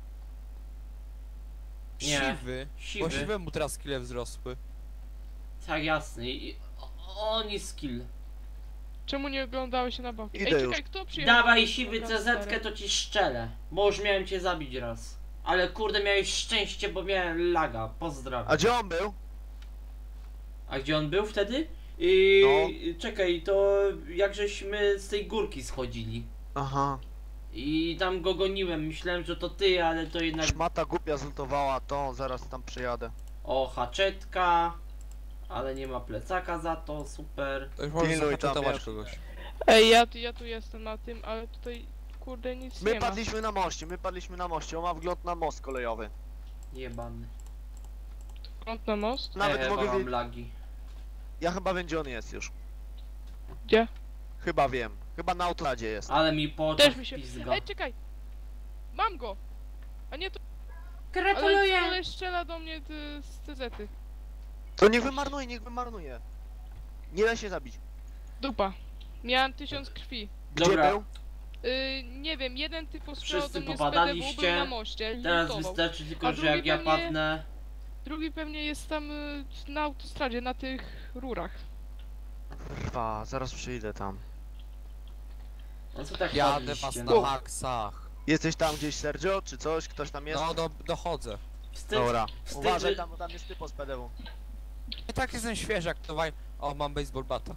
Nie. Siwy. Bo Siwy. siwemu teraz skille wzrosły. Tak, jasny. On jest skill. Czemu nie oglądały się na bok? Idę Ej, czekaj, już. kto przyjechał? Dawaj siwy Dobra, CZ-kę, stary. to ci szczelę. Bo już miałem cię zabić raz. Ale kurde, miałeś szczęście, bo miałem laga. Pozdrawiam. A gdzie on był? A gdzie on był wtedy? Czekaj, to jak żeśmy z tej górki schodzili. Aha. I tam go goniłem. Myślałem, że to ty, ale to jednak... Szmata głupia zlutowała to, zaraz tam przyjadę. O, haczetka. Ale nie ma plecaka za to, super. To już możesz Pilnuj tam, zahaczetować wiesz. kogoś. Ej, ja tu jestem na tym, ale tutaj, kurde, nic My nie ma. padliśmy na moście, on ma wgląd na most kolejowy. Jebany. Kąt na most? Nawet mogę mam wiedzieć. lagi. Ja chyba wiem, gdzie on jest już. Gdzie? Chyba wiem. Chyba na autostradzie jest. Ale mi po Też oczach mi się... pizga. Ej, czekaj! Mam go! A nie to... Gratuluję! Ale strzela do mnie z CZ-y. To niech wymarnuje, niech wymarnuje. Nie da się zabić. Dupa. Miałem 1000 krwi. Gdzie Dobra. był? Nie wiem, jeden typ ostrzelał Wszyscy do mnie z popadaliście. PDW, był na moście i Teraz lutował. wystarczy tylko, A że drugi jak ja pewnie- padnę... Drugi pewnie jest tam na autostradzie, na tych rurach. Kurwa, zaraz przyjdę tam. No co tak Jadę was padliście, na no? maksach. Jesteś tam gdzieś, Sergio, czy coś? Ktoś tam jest? No, dochodzę. Wstyd, Dobra, wstyd, uważaj że- tam, bo tam jest typo z PDW. I tak jestem świeżak, to waj... O, mam baseball bata.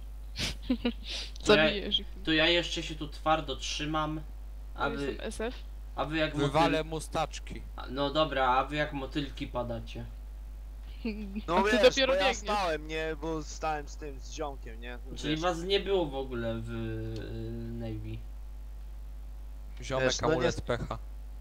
To ja- Zabijesz ich. To ja jeszcze się tu twardo trzymam. A To wy, jestem SF. a wy jak Wywalę mustaczki. No dobra, a wy jak motylki padacie. No A ty wiesz, dopiero bo ja biegniesz. stałem, nie, bo stałem z tym, z ziomkiem, nie? Czyli Wiesz. was nie było w ogóle w Navy. Ziomek Wiesz, no amulet nie- pecha.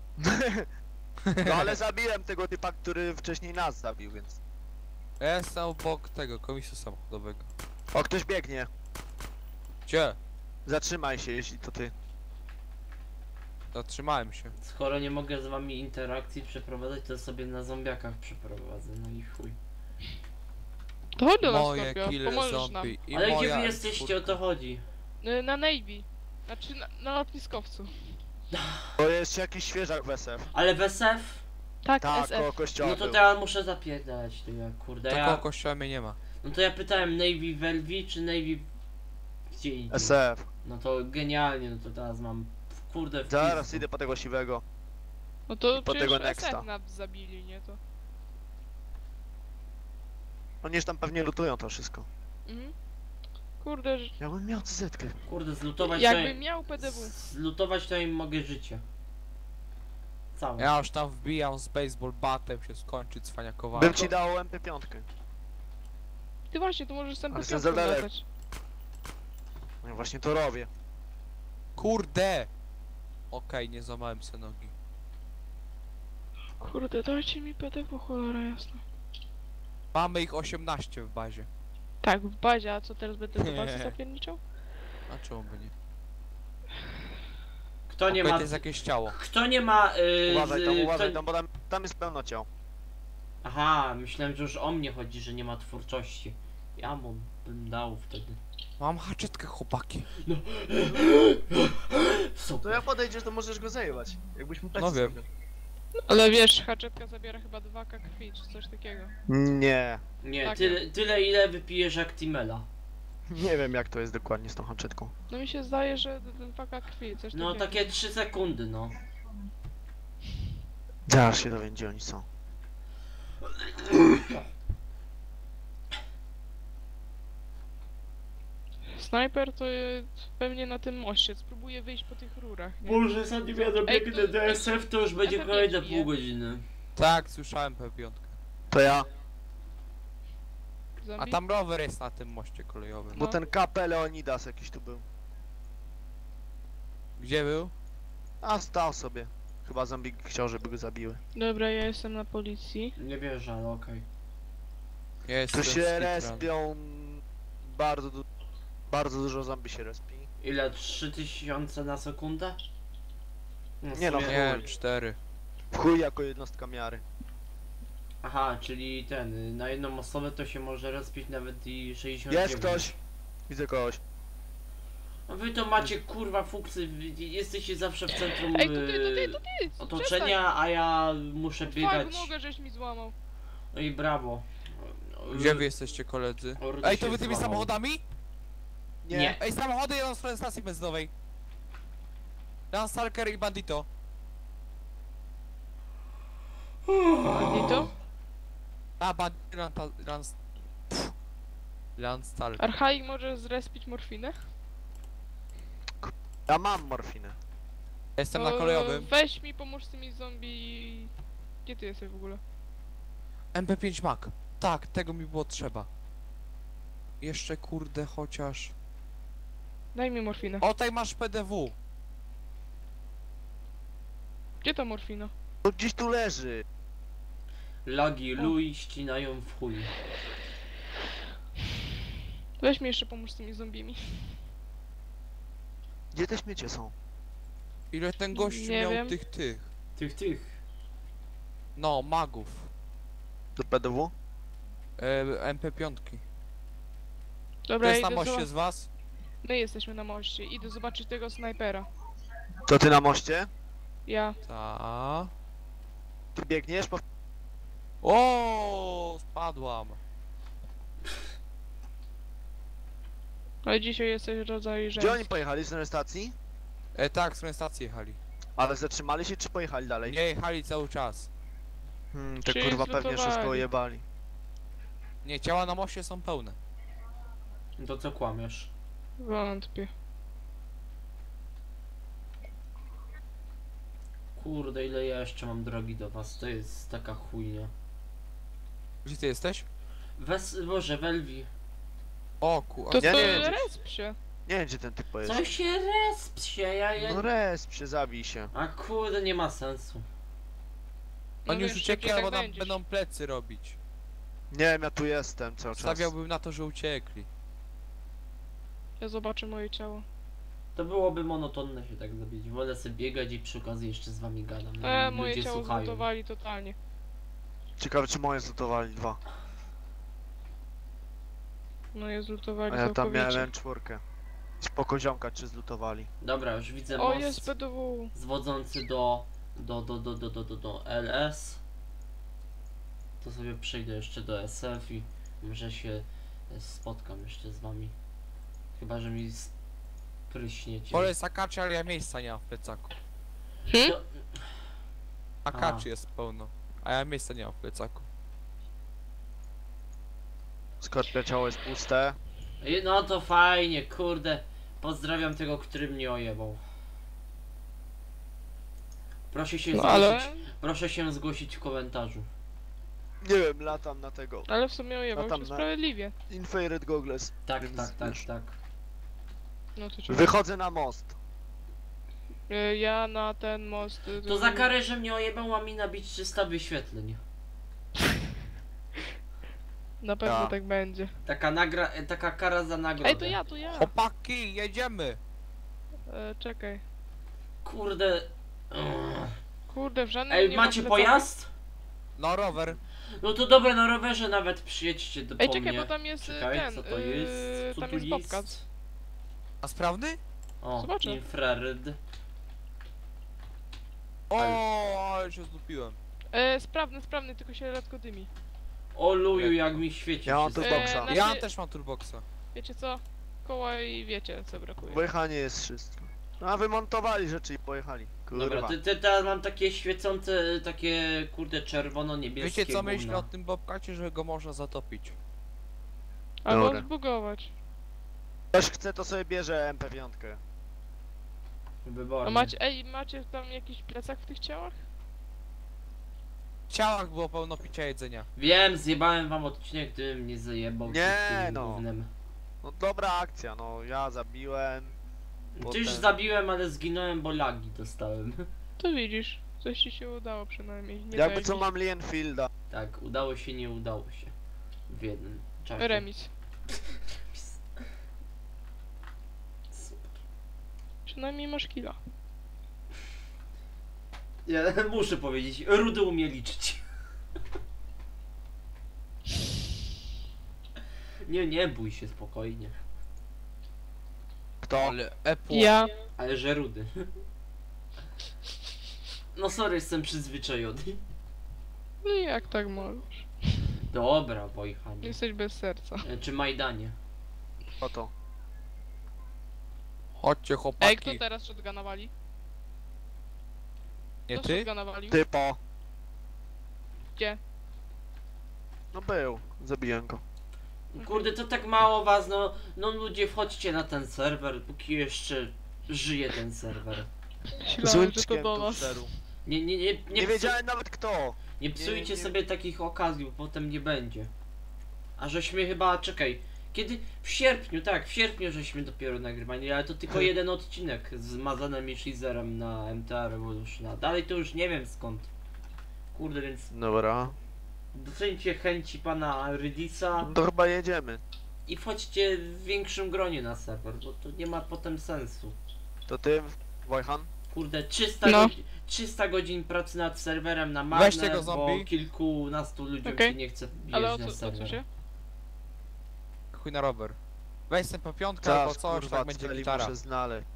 No ale zabiłem tego typa, który wcześniej nas zabił, więc... Ja jestem obok tego komisu samochodowego. O, ktoś biegnie. Gdzie? Zatrzymaj się, jeśli to ty. Zatrzymałem się. Skoro nie mogę z wami interakcji przeprowadzać, to sobie na zombiakach przeprowadzę, no i chuj. To chodź do nas, Moje Skorpio, kill pomożesz nam. zombie i Ale gdzie moja wy jesteście, o to chodzi? Na Navy. Znaczy na lotniskowcu. To jest jakiś świeżak w SF. Ale w SF? Tak, Tak, SF. koło kościoła No to był. teraz muszę zapierdalać tego, kurde. Takiego Ja, kościoła mnie nie ma. no to ja pytałem Navy w LV czy Navy gdzie indziej? SF. No to genialnie, no to teraz mam kurde w Zaraz pizdu. idę po tego siwego. No to I po przecież tego Nexta. SF nas zabili, nie to. Oni już tam pewnie lutują to wszystko. Mhm. Kurde, że... Ja bym miał zetkę. Kurde, zlutować jakbym to miał PDW. zlutować to im mogę życie. Całe. Ja już tam wbijam z baseball batem, się skończy cwaniakowanie. Bym ci dał MP5. Ty właśnie, to możesz sam Ale pociąg za daleko. latać. No właśnie to robię. Kurde! Okej, nie złamałem se nogi. Kurde, dajcie mi PDW, cholera jasna. Mamy ich 18 w bazie. Tak, w bazie, a co teraz będę do bazy zapierniczał? A czemu by nie? Kto nie Okej, ma... to jest jakieś ciało. Kto nie ma... Uważaj tam, uważaj kto... tam, bo tam jest pełno ciał. Aha, myślałem, że już o mnie chodzi, że nie ma twórczości. Ja mu bym dał wtedy. Mam haczetkę, chłopaki. Super. podejdziesz, to możesz go zajebać. Jakbyś mu No wiem. Ale wiesz, haczetka zabiera chyba 2K krwi, czy coś takiego. Nie. Nie, Tak. tyle ile wypijesz Actimela. Nie wiem jak to jest dokładnie z tą hanczetką. No mi się zdaje, że 2K krwi, coś No takiego. takie 3 sekundy, no. Zaraz się dowiem gdzie oni są. Snajper to jest pewnie na tym moście, spróbuję wyjść po tych rurach, nie? Boże, zanim ja dobiegnę do SF, to już będzie SF kolejne bije. pół godziny. Tak, słyszałem P5. To ja. A Zombie? tam rower jest na tym moście kolejowym. Bo No. ten KP Leonidas jakiś tu był. Gdzie był? A stał sobie. Chyba zombie chciał, żeby go zabiły. Dobra, ja jestem na policji. Nie wierzę, ale okej. Ja jestem Tu się speedrun. respią. Bardzo dużo zombie się respi. Ile? 3000 na sekundę? No, w Nie no, sumie- Nie, Chuj. 4. W chuj jako jednostka miary. Aha, czyli ten, na jedną osobę to się może rozpić nawet i 69. Jest ktoś. Widzę kogoś. No wy to macie kurwa fuksy, jesteście zawsze w centrum Ej, to ty! otoczenia, a ja muszę Twoją biegać. nogę żeś mi złamał. No i brawo. Gdzie wy jesteście, koledzy? Rudy Ej, się to wy tymi złamał. samochodami? Nie. Ej, samochody jadą w stronę stacji benzynowej. Landstalker i Bandito. Bandito? A, Bandito, Landstalker. Archaik może zrespić morfinę? Ja mam morfinę. Jestem na To kolejowym. Weź mi, pomóż z tymi zombie... Gdzie ty jesteś w ogóle? MP5 Mac. Tak, tego mi było trzeba. Jeszcze kurde, chociaż... Daj mi morfinę. O, tutaj masz PDW. Gdzie ta morfina? To gdzieś tu leży. Lagi Lui ścinają w chuj. Weź mi jeszcze pomóż z tymi zombimi. Gdzie te śmiecie są? Ile ten gościu Nie miał wiem. tych. No, magów. Do PDW? MP5. To Dobra, jest na idę moście zobaczyć. z was? My jesteśmy na moście. Idę zobaczyć tego snajpera. To ty na moście? Ja. Ta. Ty biegniesz po... O, spadłam. Ale dzisiaj jesteś rodzaj Gdzie oni żeński. pojechali z stacji? Tak, w stronę stacji jechali. Ale zatrzymali się czy pojechali dalej? Nie, jechali cały czas. To Czy kurwa pewnie zlutowali? wszystko ojebali. Nie, ciała na moście są pełne. To co kłamiesz? Wątpię. Kurde, ile ja jeszcze mam drogi do was, to jest taka chujnia. Gdzie ty jesteś? Boże, Welwi. O ku... To Ja to nie wiem, gdzie- resp się. Nie wiem gdzie ten typ jest. Co się resp się, No resp się, zabij się. A kurde, nie ma sensu. No Oni już wiesz, uciekli, tak albo nam będziesz. będą plecy robić. Nie wiem, ja tu jestem cały czas. Stawiałbym na to, że uciekli. Ja zobaczę moje ciało. To byłoby monotonne się tak zabić. Wolę sobie biegać i przy okazji jeszcze z wami gadam. Moje Ludzie ciało słuchają. zlutowali totalnie. Ciekawe czy moje zlutowali 2. No je zlutowali A ja tam całkowicie. miałem 4. Spoko ziomka czy zlutowali. Dobra, już widzę O, most jest BDW. zwodzący do LS. To sobie przejdę jeszcze do SF i może się spotkam jeszcze z wami. Chyba, że mi spryśniecie. Pole jest Akaczy, ale ja miejsca nie mam w plecaku. Hmm? To- Akaczy jest pełno, a ja miejsca nie mam w plecaku. Skorpia ciało jest puste. No to fajnie, kurde. Pozdrawiam tego, który mnie ojebał. Proszę się No zgłosić. ale... Proszę się zgłosić w komentarzu. Nie wiem, latam na tego. Ale w sumie ojebał tam się na- sprawiedliwie. Infrared goggles. Tak, Więc tak, tak, wiesz. tak. No to czemu? Wychodzę na most. Ja na ten most... To za karę, że mnie ojebał, ma mi nabić 300 wyświetleń. Na pewno Ja. tak będzie. Taka kara za nagrodę. Ej, to ja. Chłopaki, jedziemy! Czekaj. Kurde. Kurde, w żadnym Ej, nie macie ma pojazd? No rower. No to dobra, na rowerze nawet przyjedźcie do Ej, po czekaj, mnie. bo tam jest Czekaj, ten. co to jest? Co tam tu jest Bobcat. A sprawny? O, Zobaczę. infrared. O, ale się zdupiłem. Sprawny, tylko się lekko dymi. O luju, jak mi świeci Ja mam wszystko. tu boksa. Znaczy- Ja też mam turboxa. Wiecie co? Koła i wiecie, co brakuje. Pojechanie jest wszystko. No, a wymontowali rzeczy i pojechali. Dobra, Kurwa. teraz mam takie świecące, takie kurde czerwono-niebieskie Wiecie co myślę gówna. o tym Bobcacie, że go można zatopić. Albo Dobra. zbugować. Ktoś chce to sobie bierze MP5. Wybornie. A macie tam jakiś plecak w tych ciałach? W ciałach było pełno picia jedzenia. Wiem, zjebałem wam odcinek, gdybym nie zajebał Nie, wszystkim no. gównem. No dobra akcja, no ja zabiłem. Ty już Potem- zabiłem, ale zginąłem, bo lagi dostałem. To widzisz, coś ci się udało przynajmniej. Nie Jakby tak co jak mam Lienfielda. Tak, udało się, nie udało się. W jednym czasie. remis. Super. Przynajmniej masz killa. Ja muszę powiedzieć, Rudy umie liczyć. Nie bój się, spokojnie. Kto? Ale Apple. Ja. Ale że Rudy. No sorry, jestem przyzwyczajony. No i jak tak możesz? Dobra, Wojchanie. Jesteś bez serca. Czy Majdanie. Kto to? Chodźcie Ej, kto chłopaki. teraz shotguna wali? Nie Kto ty? shotguna walił? Typo. Gdzie? No był. Zabiłem go. Kurde, to tak mało was, no ludzie, wchodźcie na ten serwer, póki jeszcze żyje ten serwer. Myślałem, że to do tu nas. wszedł. Nie wiedziałem nawet kto. Nie psujcie nie- sobie takich okazji, bo potem nie będzie. A żeśmy chyba, czekaj, kiedy? W sierpniu, tak, w sierpniu żeśmy dopiero nagrywali, ale to tylko jeden odcinek z Mazanem i Shizerem na MTA Revolution. A dalej to już nie wiem skąd. Kurde, więc Dobra. doceńcie chęci pana Rydisa To chyba jedziemy. i wchodźcie w większym gronie na serwer, bo to nie ma potem sensu. To ty, Wojhan? Kurde, 300, No. 300 godzin pracy nad serwerem na Weź marne, tego bo zombie. kilkunastu ludziom Okej. się nie chce wbijać Ale o na co serwer. się? Chuj na rower. Weź sobie po piątkę Czas, albo coś, kurwa, tak będzie celi gitara. muszę znaleźć.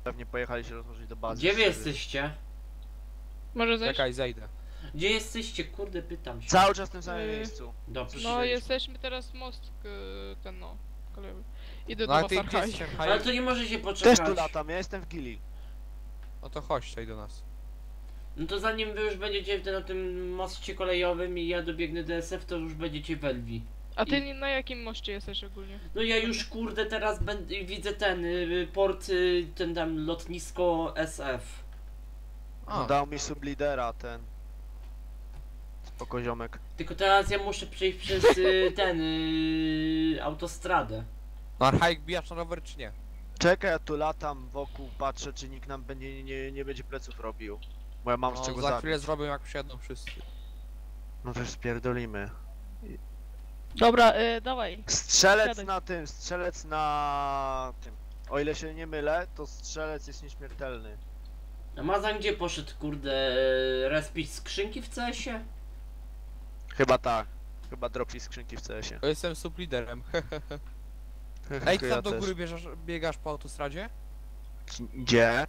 pewnie pojechali się rozłożyć do bazy. Gdzie wy jesteście? Może zejść? Czekaj, zejdę. Gdzie jesteście? Kurde, pytam się. Cały czas w tym samym Yy. miejscu. Dobrze. No Przyszliśmy. jesteśmy teraz most, ten no, kolejowy. Idę No do ale was, ty gdzie Archai. jesteś, Ale Archai? to nie możecie Też poczekać. tu latam, ja jestem w Gili. No to chodź tutaj do nas. No to zanim wy już będziecie na tym moście kolejowym i ja dobiegnę do SF, to już będziecie w Elwi. A ty na jakim moście jesteś ogólnie? No ja już kurde teraz będę, widzę ten port, ten tam lotnisko SF. A, No, dał mi sublidera ten. Spoko ziomek. Tylko teraz ja muszę przejść przez ten autostradę. no Archaik bijasz na rower czy nie? Czekaj, ja tu latam wokół, patrzę czy nikt nam będzie, nie będzie pleców robił. Bo ja mam z No, czego za zabić. chwilę zrobią jak przyjadą wszyscy. No to już spierdolimy. Dobra, dawaj. Strzelec Siadaj. na tym, strzelec na tym. O ile się nie mylę, to strzelec jest nieśmiertelny. A Mazan gdzie poszedł kurde respić skrzynki w CS-ie? Chyba tak. Chyba dropi skrzynki w CS-ie. To jestem subliderem. Ej, ty Ja tam do też. góry biegasz po autostradzie? Gdzie?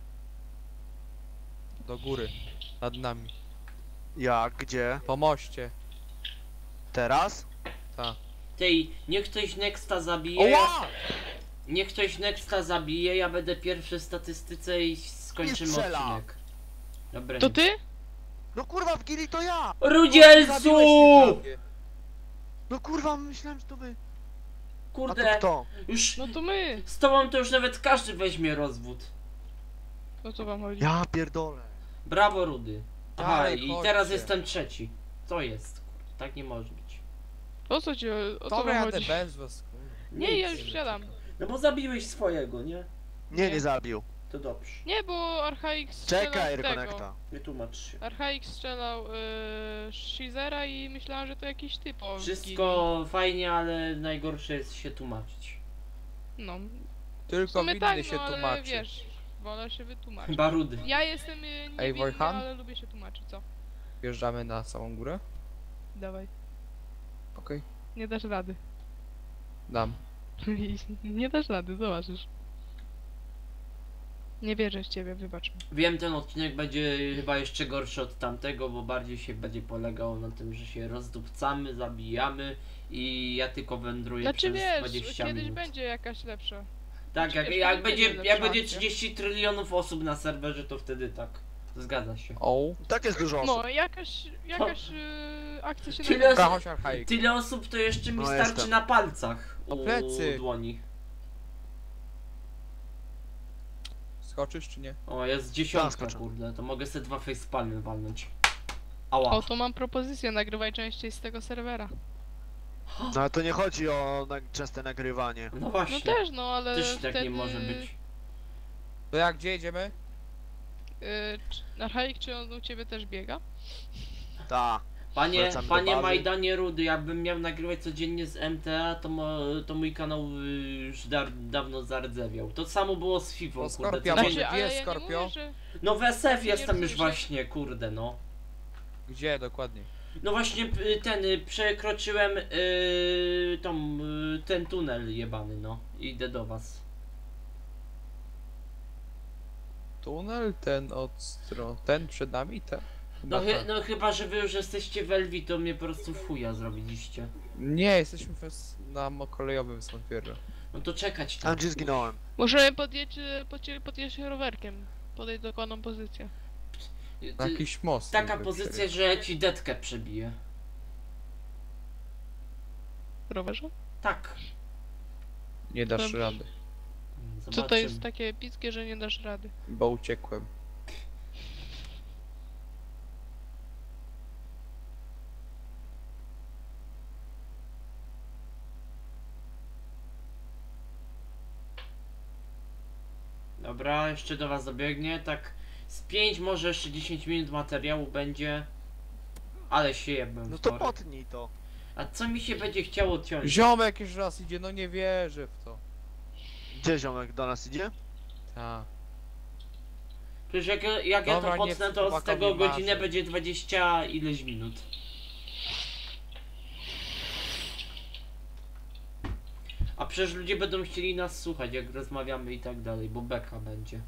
Do góry. Nad nami. Jak? Gdzie? Po moście. Teraz? Ta. Tej, niech ktoś Nexta zabije. Oła! Niech ktoś Nexta zabije, ja będę pierwszy w statystyce i skończymy Nie strzela. odcinek. Dobra. To ty? No kurwa, w Gili to ja! Rudzielcu! Zabiłeś mnie prawie. No kurwa, myślałem, że to wy. A to Kurde, kto? już No to my. z tobą to już nawet każdy weźmie rozwód. O co wam chodzi? Ja pierdolę. Brawo Rudy. Aha, Dalej, i chodźcie. teraz jestem trzeci. Co jest? Kurde, tak nie może być. O co ci, o co Dobra, wam jadę chodzi? bez was. kurwa. Nie, ja już wsiadam. No bo zabiłeś swojego, nie? Nie, Nie. nie zabił. To dobrze. Nie, bo Archaik strzelał Czekaj, tego. Rekonekta. Nie tłumacz się. Archaik strzelał Shizera i myślałem, że to jakiś typ o Wszystko fajnie, ale najgorsze jest się tłumaczyć. No, w Tylko sumie winny tak, się no, ale tłumaczy. wiesz, wolę się wytłumaczyć. Chyba Rudy. Ja jestem niewinny, Wojhan? ale lubię się tłumaczyć, co? Wjeżdżamy na samą górę? Dawaj, Okej. nie dasz rady. Dam. Nie dasz rady, zobaczysz. Nie wierzę w ciebie, wybacz mi. Wiem, ten odcinek będzie chyba jeszcze gorszy od tamtego, bo bardziej się będzie polegał na tym, że się rozdupcamy, zabijamy i ja tylko wędruję Znaczy przez wiesz, 20 kiedyś minut. będzie jakaś lepsza. Tak, jak, Jeszcze jak, nie będzie, będzie jak lepsza będzie akcja. 30 trylionów osób na serwerze, to wtedy tak. Zgadza się. O. Tak jest dużo osób. No, jakaś akcja się Tyle nadaje. osób- Dobra, chodź Archaik. Tyle osób to jeszcze mi No, starczy jestem. na palcach O u plecy. dłoni. Skoczysz czy nie? O, jest dziesiątka, Zaskoczę. kurde, to mogę sobie 2 facepalmy walnąć. Ała. O, to mam propozycję, nagrywaj częściej z tego serwera. No ale to nie chodzi o częste nagrywanie. No No właśnie, też, no ale też tak wtedy... nie może być. To jak, gdzie jedziemy? Archaik, czy on u ciebie też biega? Ta. Panie, Wracamy do panie bazy. Majdanie Rudy, jakbym miał nagrywać codziennie z MTA, to mój kanał już dawno zardzewiał. To samo było z FIFA, O, kurde. Skorpia, codziennie- może- ale jest ja nie Scorpio? mówię, że... No w SF nie jestem już rozumiesz, właśnie, kurde no. Gdzie dokładnie? No właśnie przekroczyłem ten tunel jebany, no. Idę do was. Tunel ten od strony. Ten przed nami? Ten? No, Chyba tak. no chyba, że wy już jesteście w Elwi, to mnie po prostu w chuja zrobiliście. Nie, jesteśmy na kolejowym Sądwierze. No to czekać tam. Tam gdzie zginąłem. Możemy podjeść rowerkiem. Podejść dokładną pozycję. Na jakiś most. Taka jakby pozycja, przebiegł. że ja ci detkę przebiję. Rowerze? Tak. Nie dasz Dobrze. rady, Co to jest takie epickie, że nie dasz rady? bo uciekłem. Dobra, jeszcze do was dobiegnie, tak z 5, może jeszcze 10 minut materiału będzie. Ale się jebłem No w to tory. potnij to. A co mi się będzie chciało ciąć? Ziomek jeszcze raz idzie, no nie wierzę w to. Gdzie ziomek do nas idzie? Ta. Przecież jak ja Dobra, to nie potnę, chcę to z chłopakowi tego godzinę marzeć. będzie 20 ileś minut. A przecież ludzie będą chcieli nas słuchać, jak rozmawiamy i tak dalej, bo beka będzie.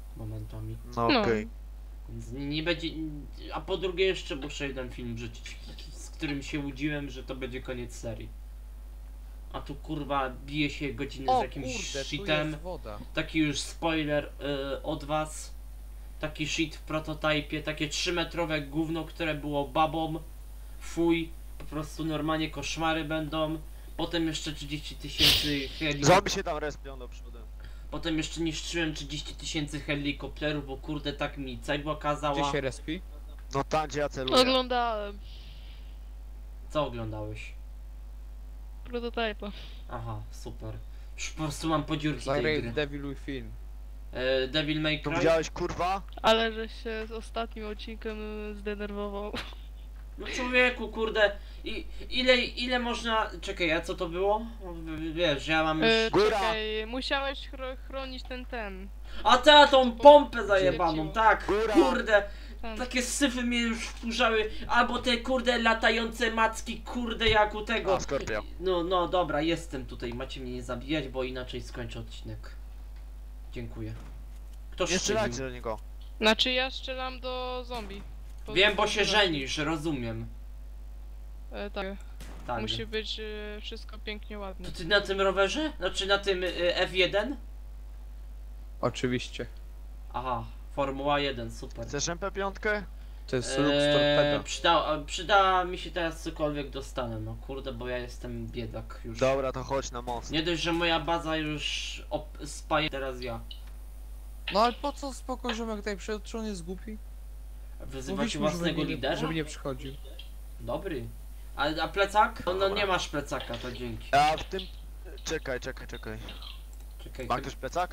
momentami. No No. okej. Więc nie będzie. A po drugie jeszcze muszę jeden film wrzucić, z którym się łudziłem, że to będzie koniec serii. A tu kurwa bije się godzinę z O jakimś kurde, tu shitem. jest woda. Taki już spoiler od was. Taki shit w prototypie, takie 3-metrowe gówno, które było babą. Fuj, po prostu normalnie koszmary będą. Potem jeszcze 30 000 helikopterów. Zombie się tam respią do przodu. Potem jeszcze niszczyłem 30 000 helikopterów, bo kurde tak mi Cegła Gdzie kazała. się respi? No tam gdzie ja celuję. Oglądałem Co oglądałeś? prototypa. Aha, super. Już po prostu mam podziurki tej Zagraj gry. w Devil Within. Devil May To Cry? widziałeś kurwa? Ale że się z ostatnim odcinkiem zdenerwował. No człowieku, kurde. Ile można... Czekaj, a co to było? Wiesz, ja mam już... Góra. Czekaj, musiałeś chronić ten. A ta tą pompę zajebaną, Zleciło. tak, Góra. kurde. ten. Takie syfy mnie już wkurzały. Albo te kurde latające macki, kurde jak u tego. A, Skorpio. No dobra, jestem tutaj, macie mnie nie zabijać, bo inaczej skończę odcinek. Dziękuję. Kto Nie strzelajcie strzelił? do niego. Znaczy ja strzelam do zombie. Wiem, bo się żenisz, rozumiem. Tak, Tak. musi być wszystko pięknie ładnie. To ty na tym rowerze? Znaczy na tym F1? Oczywiście. Aha, Formuła 1, super. Chcesz MP5? To jest Lux Torpeda. Przyda mi się teraz cokolwiek dostanę, no kurde, bo ja jestem biedak już. Dobra, to chodź na most. Nie dość, że moja baza już spaje, teraz ja. No ale po co spoko, ziomek tutaj przyszedł, czy on jest głupi? Wyzywać Mówiliśmy, własnego żeby nie, lidera? żeby nie przychodził. Dobry. A plecak? No Dobra. nie masz plecaka, to dzięki. A w tym... Czekaj. Czekaj, Ma ktoś plecak?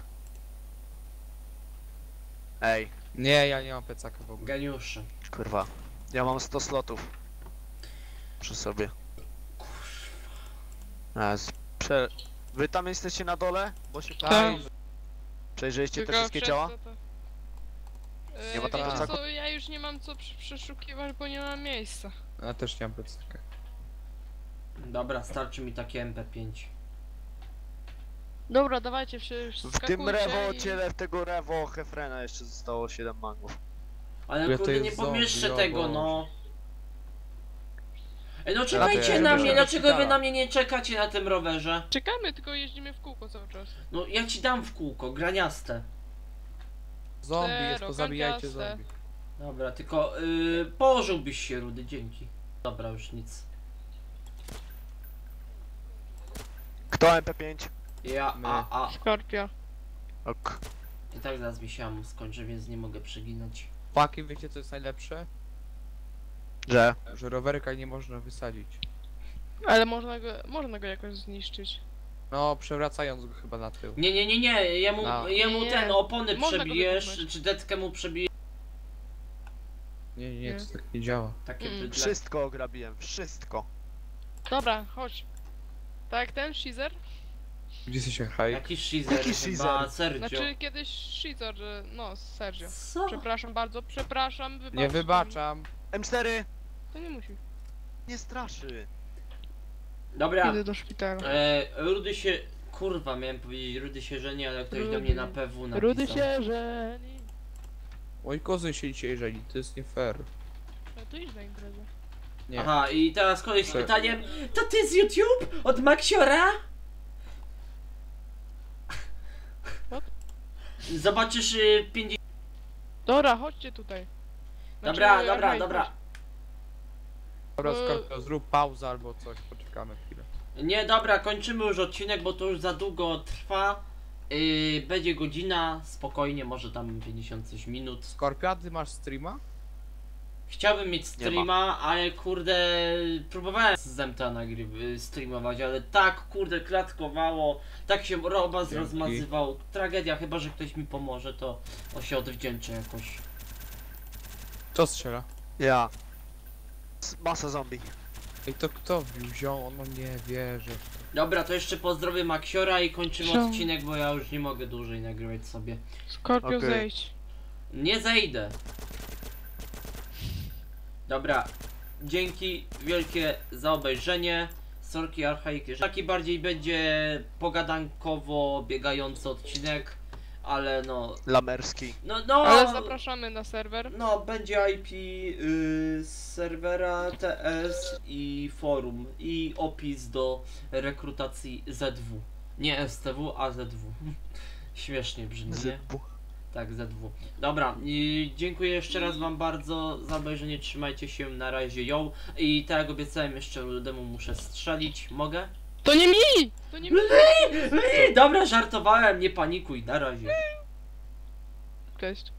Ej, Nie, ja nie mam plecaka w ogóle. geniusze. kurwa. Ja mam 100 slotów. Przy sobie. Wy tam jesteście na dole? Bo się Tak. pali. Przejrzeliście te Tylko wszystkie przez ciała? to- Nie ma tam wiecie plecaku? co, ja już nie mam co przeszukiwać, bo nie mam miejsca. Ja też nie mam plecaka. Dobra, starczy mi takie MP5. Dobra, dawajcie się W tym rewo ciele, w tego rewo Hefrena jeszcze zostało 7 mangów. Ale Ja to kurde, jest nie zombie, pomieszczę o tego, Boże. no. Ej, no Ja czekajcie to na ja mnie, do dlaczego wy szpitala. na mnie nie czekacie na tym rowerze? Czekamy, tylko jeździmy w kółko cały czas. No ja ci dam w kółko, graniaste. Zombie jest, Zero, pozabijajcie kanciaste. zombie. Dobra, tylko położyłbyś się, Rudy, dzięki. Dobra, już nic. Kto MP5? Ja, My. Skorpio. Ok. I tak zaraz mi się amu skończy, więc nie mogę przeginać. Paki, wiecie co jest najlepsze? Że? Że rowerka nie można wysadzić. Ale można go jakoś zniszczyć. No, przewracając go chyba na tył. Nie, jemu, No. jemu Nie, ten opony można go przebijesz, wypchnąć. czy detkę mu przebijesz. Nie, Nie. to tak nie działa. Takie Mm. bydle. Wszystko ograbiłem, wszystko. Dobra, chodź. Tak, ten Shizer? Gdzie jesteście, haj? Jaki shizer, Jaki chyba shizer? Sergio. Znaczy kiedyś Shizer, no Sergio. Co? Przepraszam bardzo, przepraszam, wybaczcie. Nie wybaczam. M4 To nie musi. nie straszy. Dobra, Idę do szpitala. Rudy się... Kurwa, miałem powiedzieć, Rudy się żeni, ale ktoś do Rudy. mnie na PW napisał. Rudy się żeni. Mój kozyn się dzisiaj żeni, to jest nie fair. No to idź na imprezę. Nie. Aha, i teraz koleś z Co? pytaniem, to ty z YouTube? Od Maxiora? What? Zobaczysz 50... Dobra, chodźcie tutaj. Dobra, Znaczy, dobra, hej, dobra. chodź. Dobra, Skorpio, zrób pauzę albo coś, poczekamy chwilę. Nie, dobra, kończymy już odcinek, bo to już za długo trwa. Będzie godzina, spokojnie, może tam 50 coś minut. Skorpio, a ty masz streama? Chciałbym mieć Nie streama, ale kurde, próbowałem z Zemta streamować, ale tak kurde klatkowało, tak się robas Dzięki. rozmazywał. Tragedia, chyba że ktoś mi pomoże, to się odwdzięczę jakoś. Kto strzela? Ja. Masa zombie. Ej, to kto wziął? No nie wierzę. Dobra, to jeszcze pozdrowię Maxiora i kończymy Sią. odcinek, bo ja już nie mogę dłużej nagrywać sobie. Skorpio, Okej. zejdź. Nie zejdę. Dobra, dzięki wielkie za obejrzenie. Sorki Archaiki. Taki bardziej będzie pogadankowo biegający odcinek, ale no... Lamerski. No, Ale zapraszamy na serwer. no będzie IP serwera TS i forum i opis do rekrutacji ZW. Nie STW, a ZW. Śmiesznie brzmi, nie? ZW. Tak, ZW. Dobra, dziękuję jeszcze raz wam bardzo za obejrzenie, trzymajcie się, na razie, yo. I tak jak obiecałem, jeszcze Rudemu muszę strzelić, mogę? To nie mi! To nie mi! Dobra, żartowałem, nie panikuj, na razie. Cześć.